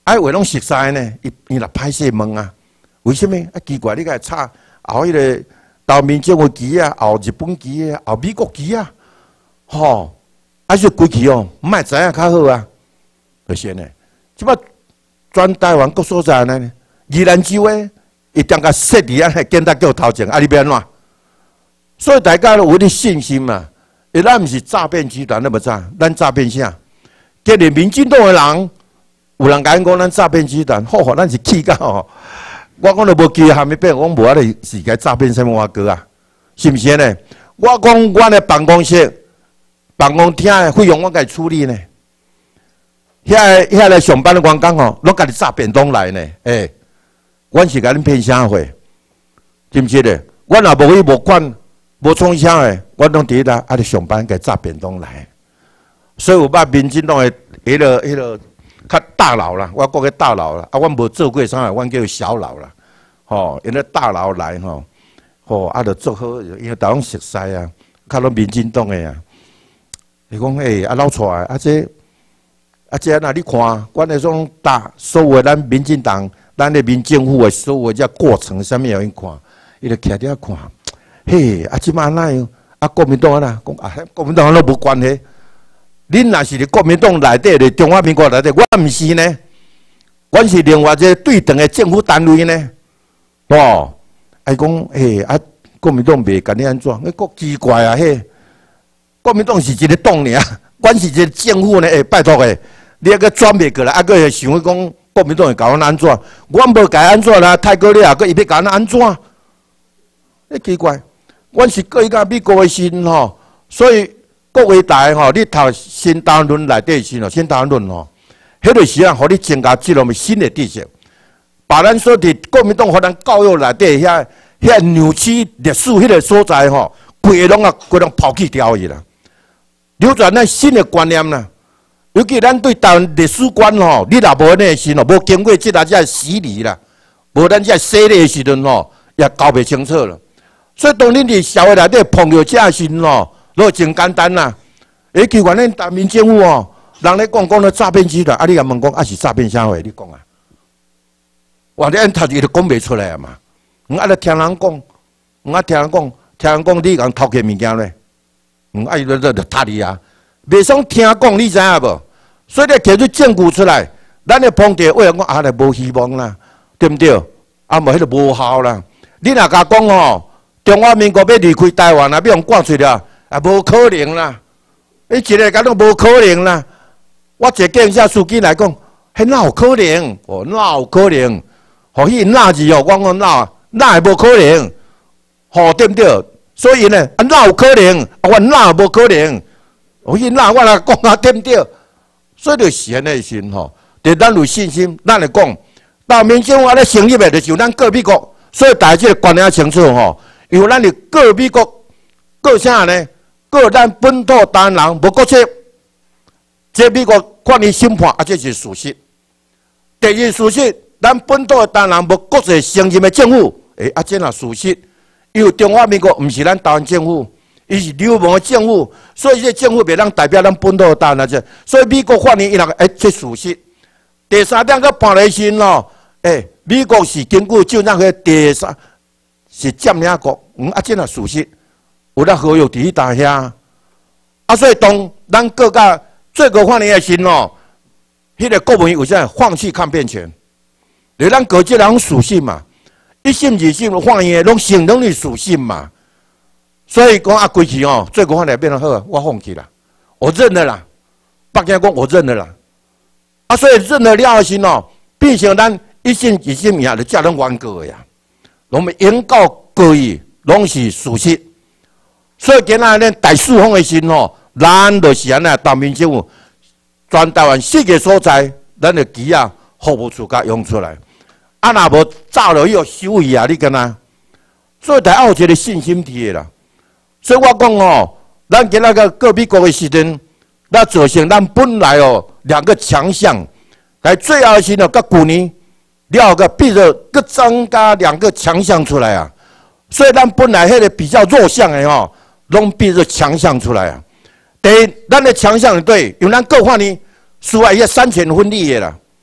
哎，话拢熟悉呢，伊若歹势问啊，为什么啊？奇怪，你个插后迄个投民政府旗啊，后日本旗啊，后美国旗啊，吼，啊就规矩哦，莫知影较好啊，就是呢。即摆全台湾各所在呢，宜兰州诶，一定甲设立啊，建达叫头前，啊，你要安怎？所以大家有啲信心嘛。伊咱毋是诈骗集团那么诈，咱诈骗啥？今日民进党诶人，有人甲因讲咱诈骗集团，好，咱是气到吼。我讲都无记下面变，我无咧是该诈骗什么我哥啊？是毋是呢？我讲我的办公室、办公厅的费用我该处理呢。遐来上班的员工吼，拢家己炸便当来呢。阮是甲恁骗啥货？是毋是咧？阮若无去无管、无创啥的，阮拢伫咧咧上班，家炸便当来。所以有捌民进党的迄个较大佬啦，我讲个大佬啦，啊，阮无做过啥，阮叫小佬啦。吼，因为大佬来吼，啊，着做好，因为大拢熟悉啊，较拢民进党的啊。伊讲啊，老蔡啊，这那你看，阮那种所有咱民进党、咱的民政府的所有这过程，啥物要因看，伊就徛伫遐看。嘿，即摆哪样？国民党啊，讲国民党都无关系。恁若是伫国民党内底，伫中华民国内底，我毋是呢，阮是另外一个对等的政府单位呢。哦，讲国民党袂甲你安怎？国奇怪啊！国民党是一个党尔，阮是一个政府呢。拜托你个转袂过来，还佫想要讲国民党会甲阮安怎？阮无甲安怎啦，泰国你啊，佫伊要甲咱安怎？奇怪，阮是过去甲美国的时吼，所以国卫大吼，你读新台湾论内底时吼，新台湾论吼，迄个时啊，互你增加这种新的知识。把咱所伫国民党互咱教育内底遐扭曲历史迄个所在吼，规拢抛弃掉去啦，流传咱新的观念啦。尤其咱对台湾历史观吼，你若无呢时吼，无经过即只洗礼啦，无咱这洗礼的时阵吼，也搞袂清楚了。所以当恁伫社会内底碰到这时吼，都真简单啦。奇怪，恁台民政府哦，人咧讲咧诈骗集团，啊，你也问讲是诈骗啥货？你讲啊？哇！你按头伊就讲袂出来啊嘛，啊，咧听人讲，听人讲，你共偷摕物件咧，啊，伊就踢你啊，袂爽听讲，你知影无？所以你摕出证据出来，咱咧碰着为人讲啊，咧无希望啦，对毋对？啊，无迄个无效啦。你若甲讲吼，中华民国要离开台湾啊，要互赶出了，啊，无可能啦。你一个讲都无可能啦。我一个建设司机来讲，哪有可能？哪有可能？吼，迄哪字哦，我讲哪会无可能？吼，对毋对？所以呢，哪有可能？我哪无可能？迄哪我来讲啊，对毋对？所以就是安尼时吼，对咱有信心，咱来讲，到民政府咧成立的，就是咱过美国，所以大家即个观念清楚吼，因为咱是过美国，过啥呢？过咱本土台湾人无国籍，即美国法院审判啊，这是事实。第二事实。咱本土的台湾人无国际承认的政府，这若事实。因为中华民国毋是咱台湾政府，伊是流氓的政府，所以这政府袂当代表咱本土的台湾人。所以美国法院伊若这事实。第三点个判来时咯，美国是根据就那个第三是占领国，这若事实。有咱合约伫大遐，所以当咱各家最高法院的时咯，迄个国民有啥放弃抗辩权？你咱各这人属性嘛，一审二审法院拢承认你属性嘛，所以讲规矩哦，最高法院变得好，我放弃啦，我认了啦。北京讲我认了啦，所以认了了时哦，变成咱一审二审以下就叫人原告呀，我们原告告伊拢是属实，所以今仔日大诉讼的时哦，咱就是安尼当民政府，全台湾4个所在，咱的旗啊服务处甲用出来。若无走落去又收伊啊！你干呐？所以才有一个信心伫的啦。所以我讲哦，咱今仔个过美国的时阵，那造成咱本来哦2个强项，在最后的时候，甲去年了个必须搁增加2个强项出来啊。所以咱本来迄个比较弱项的吼，拢必须强项出来啊。第一，咱的强项对，因为咱各方呢，属于迄3权分立的啦。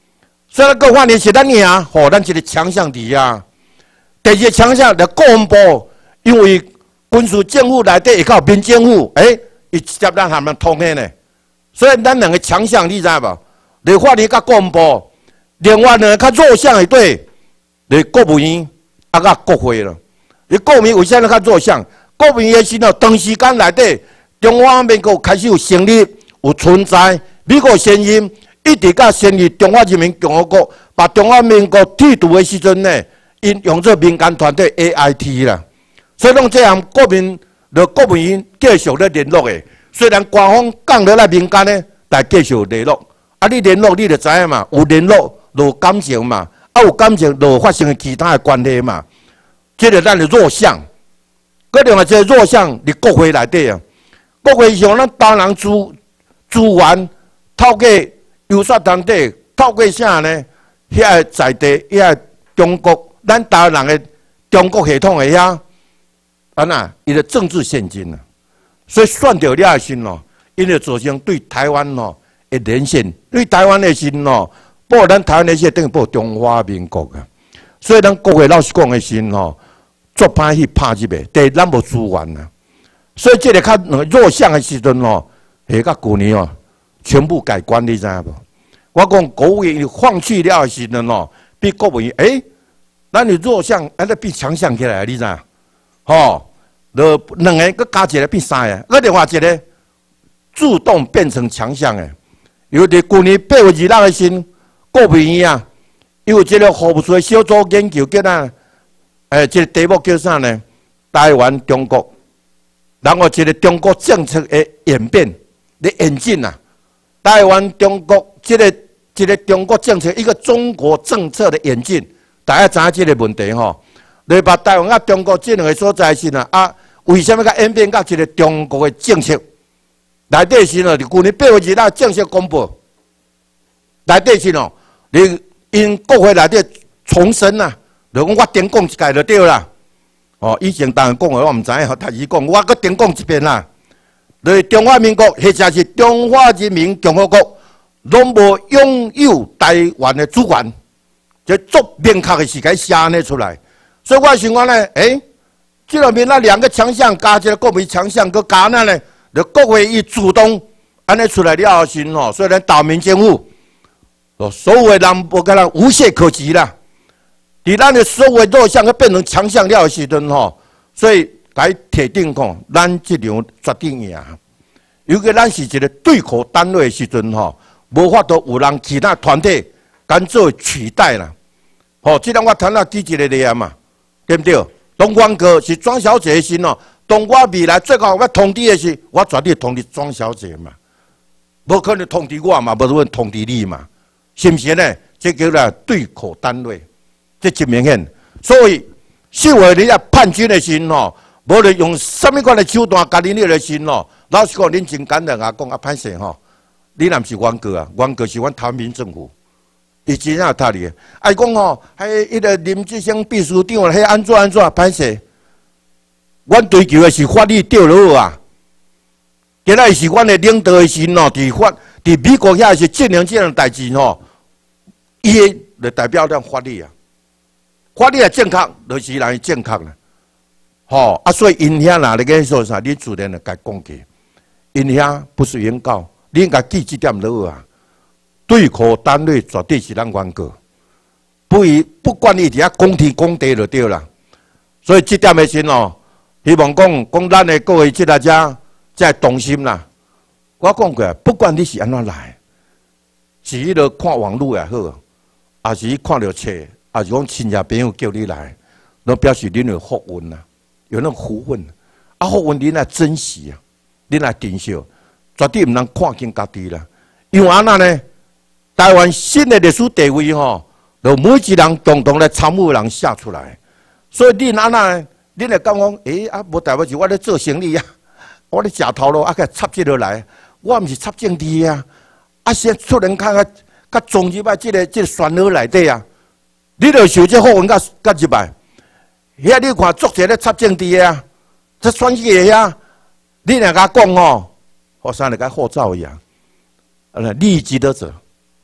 所以各方面是咱赢，吼，咱一个强项伫啊。第二个强项就国防部，因为军事政府内底会靠民政府，伊直接咱他们通的呢。所以咱两个强项，你知无？立法院甲国防部，另外两个较弱项的对，就国务院啊甲国会了。你国务院为啥较弱项？国务院的时候，长时间内底，中华民国开始有成立、有存在，美国先因一直甲成立中华人民共和国，把中华民国剃除的时阵呢，因用做民间团队 AIT 啦。所以讲这样国务院继续咧联络的，虽然官方讲落来民间呢，但继续联络。啊，你联络你就知影嘛，有联络就有感情嘛，啊有感情就发生其他的关系嘛。这个咱的弱项，搁另外一个弱项伫国会内底啊，国会用咱当人资源透过游说团体，透过啥呢？遐在地遐中国，咱台湾人的中国系统的遐，伊的政治现金啊，所以选到了时咯，因就造成对台湾咯的连线，对台湾的时咯，报咱台湾的时等于报中华民国啊，所以咱国会老实讲的时咯，做歹去拍入个，第一咱无资源啊，所以这个较弱项的时阵咯，下到去年哦，全部改观，你知影无？我讲国务院放弃了的时阵咯，比国务院咱的弱项还得变强项起来，你知影？吼，就两个佮加起来变三个，另外一个自动变成强项诶。尤其去年8月26日时，国务院啊，有一个服务处小组研究叫咱，这个题目叫啥呢？台湾中国，然后一个中国政策的演变的演进啊，台湾中国这个中国政策，一个中国政策的演进，大家知影这个问题吼。来把台湾甲中国这两个所在是啊，为什么甲演变到一个中国的政策？内底是呢，去年8月26日正式公布，内底是哦，你因国会内底重申啊，就讲我顶讲一届就对啦。哦，以前当然讲的我唔知影，他伊讲我搁顶讲一遍啦。就是中华民国或者是中华人民共和国，拢无拥有台湾的主权，这足明确的是该写安尼出来。所以我想讲呢，这里面那两个强项加起来，国民强项搁加那呢？就国会伊主动安尼出来了后时吼，所以咱岛民政府，所有的人无甲咱无懈可击啦。伫咱的所有弱项佮变成强项了时阵吼，所以该铁定讲，咱这场绝对赢。尤其咱是一个对口单位的时阵吼，无法度有人其他团体敢做取代啦。吼，即个我谈到举一个例啊嘛。对不对？东方哥是庄小姐的时哦，当我未来最高要通知的是，我绝对通知庄小姐嘛，无可能通知我嘛，无可能通知你嘛，是不是呢？这叫做对口单位，这真明显。所以，受害人啊叛军的时哦，无论用什么款的手段甲你的时哦，老实讲，恁真简单啊讲啊歹势吼，你若不是冤家啊，冤家是阮台湾民政府。伊真正有道理。伊讲吼，迄个林志升秘书长，迄安怎歹势？阮追求的是法律对了啊。今仔是阮的领导的时吼，伫美国遐是进行这样代志吼，伊就代表咱法律啊。法律也正确，就是人正确啦。吼所以因遐哪咧个说啥？你自然就该讲起。因遐不是原告，你应该记这点落啊。对口单位绝对是咱原告，不管伊伫遐讲天讲地就对啦。所以这点的时哦，希望讲咱的各位这大家在动心啦。我讲过，不管你是安怎来，是迄个看网络也好，还是看到册，还是讲亲戚朋友叫你来，那表示恁有福运啦，有那福分。福运恁来珍惜啊，恁来珍惜，绝对唔能看轻家己啦。因为安那呢？台湾新的历史地位吼，就每一人共同来参与人写出来。所以你安那，你来讲无代表是我咧做生意啊，我咧食头路，佮插这落来，我毋是插政治啊，先出人看较中入来这个旋钮内底啊，你著受这福运甲入来。遐你看作者咧插政治啊，这选举个遐，你若甲讲吼，好像那个护照一样，利益得者。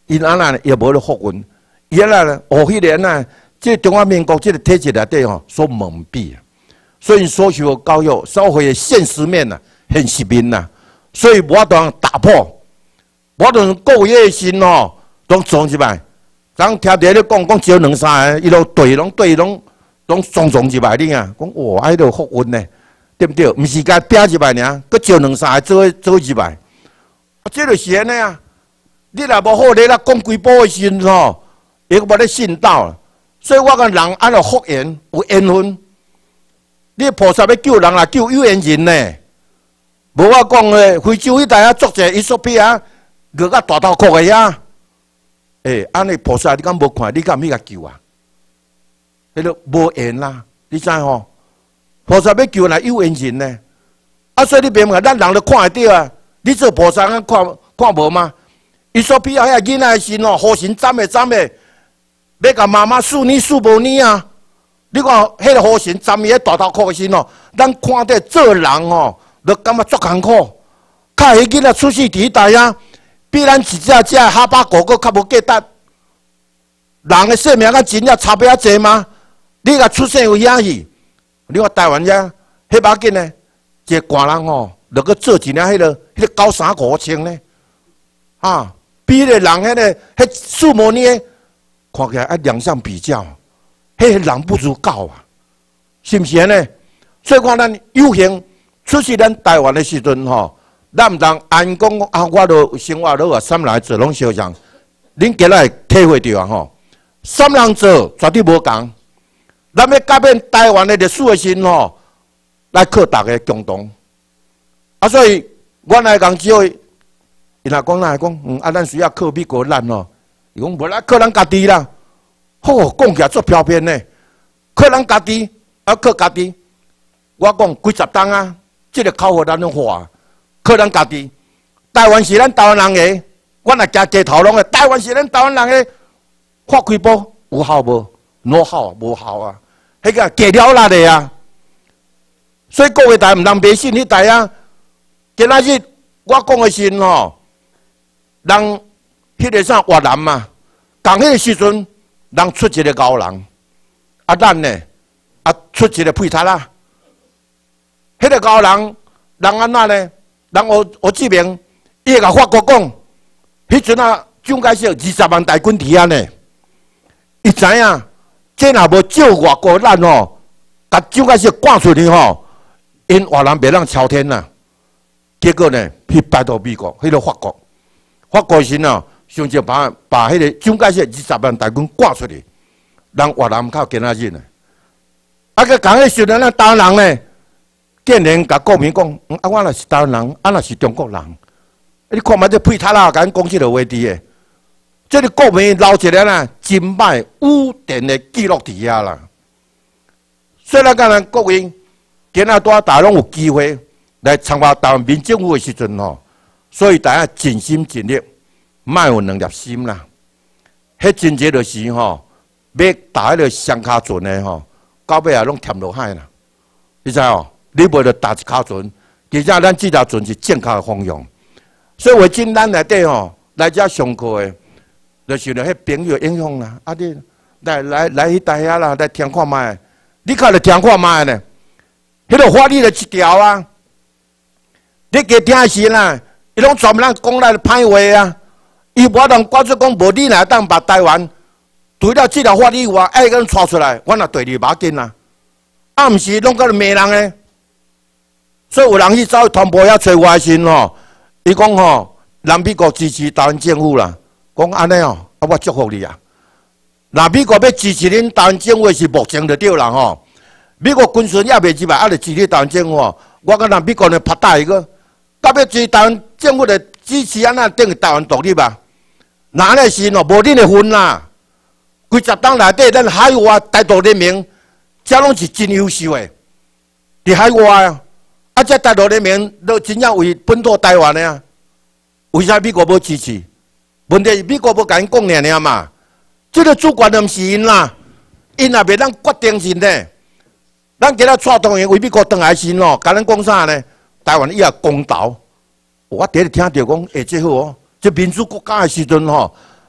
因安那也无咧福运，伊安那学迄年呐，即中华民国即个体制内底吼所蒙蔽啊，所以所受的教育社会的现实面呐、现实面呐，所以无法度打破，无法度各业心吼，拢撞一摆。咱听伫咧讲招两三个，伊都对拢撞一摆哩啊！讲哇，迄个福运呢，对不对？毋是甲拼一摆尔，佮招两三个做一摆，啊，这就是安尼啊！你若无好咧，讲几步的时吼，伊个无咧信道。所以我讲人安怎福缘有缘分，你菩萨要救人啦，救有缘人呢。无我讲诶，非洲迄带啊，作者伊索比亚，个个大头壳个呀。安尼菩萨你敢无看？你敢去甲救啊？迄个无缘啦，你知吼？菩萨要救人有缘人呢。啊，所以你别问，咱人都看会到啊。你做菩萨看无吗？伊所比较遐囡仔时吼，好神斩的，要甲妈妈数年数无年啊！你看迄个好神斩伊迄大头壳的时吼，咱看到做人吼，都感觉足艰苦。看迄囡仔出世伫代啊，比咱一只哈巴狗佫较无价值。人的性命甲钱也差别啊济吗？你甲出生有影去？你看台湾遮迄把紧呢，一个寒人吼，落去做一领迄个935千呢，啊！比迄个人迄数模呢，看起来啊两相比较，迄个人不如狗啊，是毋是安尼？所以看咱有幸出世咱台湾的时阵吼，咱毋通安讲啊，我都生活都啊三人做拢相像，恁今仔体会着啊吼，三人做绝对无共。咱要改变台湾的历史的时吼，来靠大家共同。啊，所以我来讲只会。伊若讲咱讲，咱需要靠美国咱哦。伊讲无啦，靠咱家己啦。好，讲起来足飘偏呢。靠咱家己，啊靠家己。我讲几十档啊，这个口号咱拢话，靠咱家己。台湾是咱台湾人的，我若行街头拢的。台湾是咱台湾人的，发开步有效无？无效，无效啊！迄个假了力的啊。所以各位大家毋通迷信迄代啊。今仔日我讲的是吼。人迄个啥越南嘛，共迄个时阵，人出一个高人，啊咱呢，啊出一个配塔啦。迄个高人，人安怎呢？人我证明，伊会甲法国讲，迄阵啊，蒋介石20万大军伫遐呢。伊知影，这若无照外国咱吼，甲蒋介石赶出去吼，因越南袂当朝天呐。结果呢，去拜托美国，迄个法国。法国时啊，想就把迄个蒋介石20万大军赶出去，人越南靠今仔日呢。啊，个讲迄时阵，咱台湾人呢，竟然甲国民讲，啊，我若是台湾人，啊，若是中国人，你看嘛，这配塔啦，甲咱讲即个话题的，这个国民留一个啦，真歹污点的记录伫遐啦。虽然讲咱国民今仔多大拢有机会来参加台湾民政府的时阵吼。所以大家尽心尽力，莫有两粒心啦。迄真正就是吼，要打迄个双卡船的吼，到尾啊拢沉落海啦。你知哦？你为了打一卡船，其实咱这条船是正确的方向。所以为今咱内底吼，来遮上课的，就受到迄朋友影响啦。啊，你来去大遐啦，来听看卖。你看来听看卖呢？迄个法律就一条啊。你加听时啦。伊拢专门讲咱歹话啊！伊无当挂出讲，无你若当把台湾除了这条法律外，爱个人带出来，我若第二把紧啊！啊，毋是拢个骂人诶。所以有人去走团坡遐找外信吼，伊讲吼，让美国支持台湾政府啦，讲安尼哦，啊我祝福你啊！若美国要支持恁台湾政府是目前就对啦吼。美国军船也袂入来，啊，就支持台湾政府哦。我讲让美国呢拍大一个。特别是台湾政府的支持安那等于台湾独立吧？哪个是喏？无恁的份啦！规十档内底，咱海外大陆人民，这拢是真优秀的。伫海外啊，啊，这大陆人民都真正为本土台湾的啊。为啥美国无支持？问题是美国无甲因讲尔嘛？这个主权就毋是因啦，因也袂当决定性的。咱今仔蔡同员为美国倒来时喏，甲咱讲啥呢？台湾伊也公道，我第一听到讲，这好哦，这民主国家的时阵吼，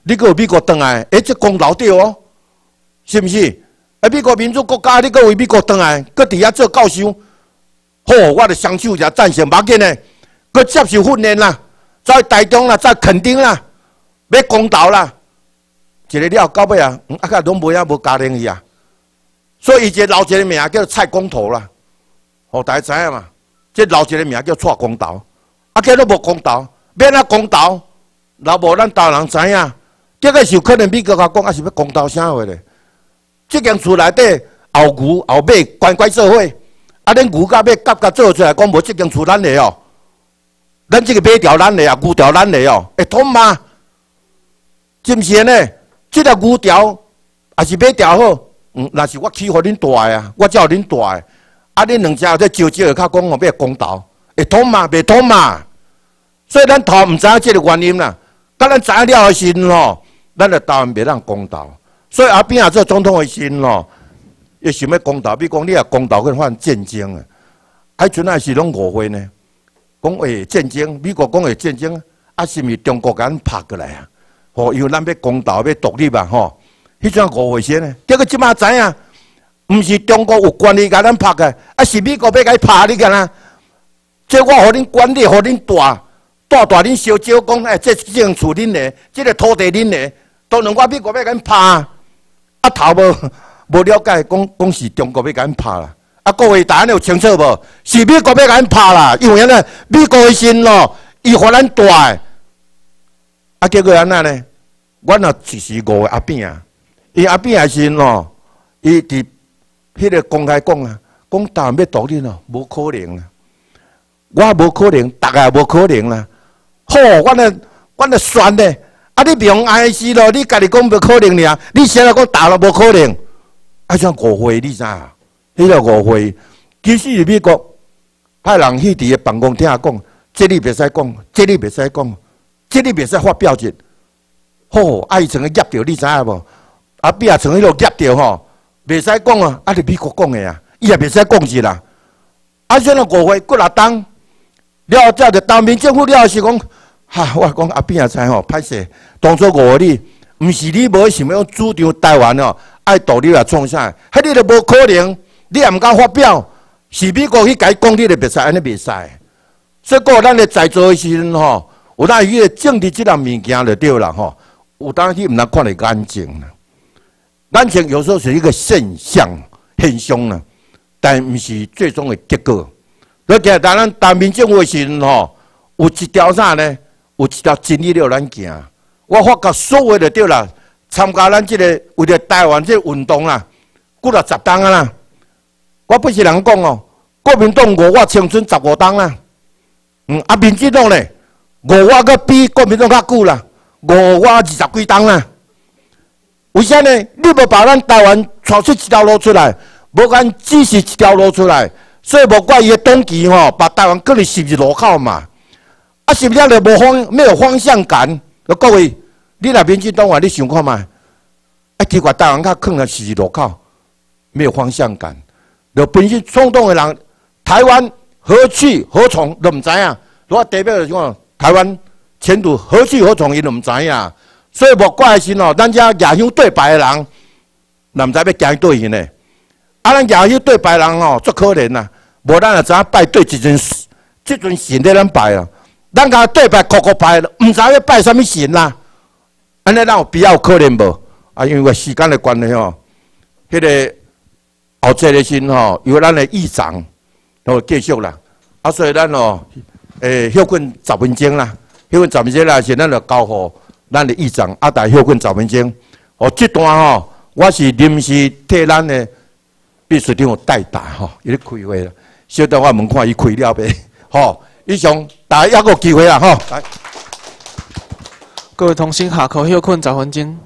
你个美国回来，这功劳对哦，是不是？美国民主国家，你个为美国回来，搁伫遐做教授，好，我著双手一赞成，马紧的，搁接受训练啦，在台中啦，在垦丁啦，要公道啦，一个了到尾啊，甲拢无遐无家庭去啊，所以伊一个留一个名叫蔡公头啦，互大家知影嘛，这留一个名叫蔡公道，叫都无公道，免啊公道，若无咱台湾人知影，这个是有可能美国甲讲，还是要公道啥话咧？这间厝内底后牛后马乖乖做伙，恁牛甲马夹做出来，讲无这间厝咱的哦，咱这个马条咱的啊，牛条咱的哦，会通吗？是毋是呢？这个牛条还是马条好？那是我起互恁大的啊，我才互恁大的。恁两家在招招下讲，要公道，会通嘛？袂通嘛？所以咱头毋知影这个原因啦。当咱知影了的时吼，咱就台湾袂当公道。所以阿扁啊做总统的时吼，伊想要公道，比讲你若公道去换战争啊，迄阵啊是拢误会呢。讲会战争，美国讲会战争，是毋是中国甲咱拍过来啊？因为咱要公道要独立啊吼，迄阵误会先呢。结果即马知影，毋是中国有权利甲咱拍的，是美国要甲伊拍你干啦？即我互恁管理，互恁大恁烧酒讲，这间厝恁的，这个土地恁的，当然我美国要甲恁拍。头无了解，讲是中国要甲咱拍啦。各位答案有清楚无？是美国要甲咱拍啦，因为呢，美国的心咯，伊互咱大的。结果安那呢？我若一时误的阿扁啊，伊阿扁的心咯，伊伫迄个公开讲啊，讲台湾要独立咯，无可能啦。我无可能，大家无可能啦。好，我咧选咧。你明爱是咯，你家己讲无可能尔，你现在讲打了无可能，像误会，你知影？迄个误会，其实美国派人去伫个办公厅讲，这你袂使讲，这你袂使讲，这你袂使发表者。好，伊曾经夹着，你知影无？阿扁也曾经夹着吼，袂使讲啊，是美国讲的啊，伊也袂使讲是啦。像个误会，过来当了，才着当面政府了是讲。我讲阿扁也知吼，歹势，当初误你，毋是你无想要主张台湾哦，爱独立来创啥？迄你就无可能，你也毋敢发表，是美国去甲伊讲，你就袂使，安尼袂使。所以讲咱咧在座的时阵吼，有当迄个政治这项物件就对啦吼，有当去毋通看咧眼睛啦，眼睛有时候是一个现象啦，但毋是最终的结果。而且当咱台民政府的时阵吼，有一条啥呢？有一条真理了，咱行。我发觉所有的对啦，参加咱这个为了台湾这个运动啦，过了10档啊啦。我不是人讲哦，国民党5我青春15档啦。民进党咧5我阁比国民党较久啦，5我20几档啦。为啥呢？你无把咱台湾创出一条路出来，无敢指示一条路出来，所以无怪伊的党旗吼，把台湾搁入十字路口嘛。是不是就没有方向感？各位，你若民进党话，你想看嘛？奇怪，台湾较坑了十字路口，没有方向感。就本身冲动的人，台湾何去何从都唔知影。我代表就是讲，台湾前途何去何从，伊都唔知影。所以无怪是哦，咱遮野乡对白的人，哪唔知要行对去呢？咱野乡对白人哦，足可怜呐。无咱就知影拜对这尊神在咱拜啊。咱甲对拜哭拜，毋知要拜什么神啦？安尼咱有必要可怜无？因为时间的关系吼，迄个后节的时吼，由咱的议长继续啦。所以咱休困10分钟啦，休困10分钟啦，是咱就交互咱的议长大休困10分钟。这段吼，我是临时替咱的秘书长代打吼，伊咧开会啦。小等我门看伊开了未？吼。以上大家还有机会啊！吼，来， 各位同心下课休困10分钟。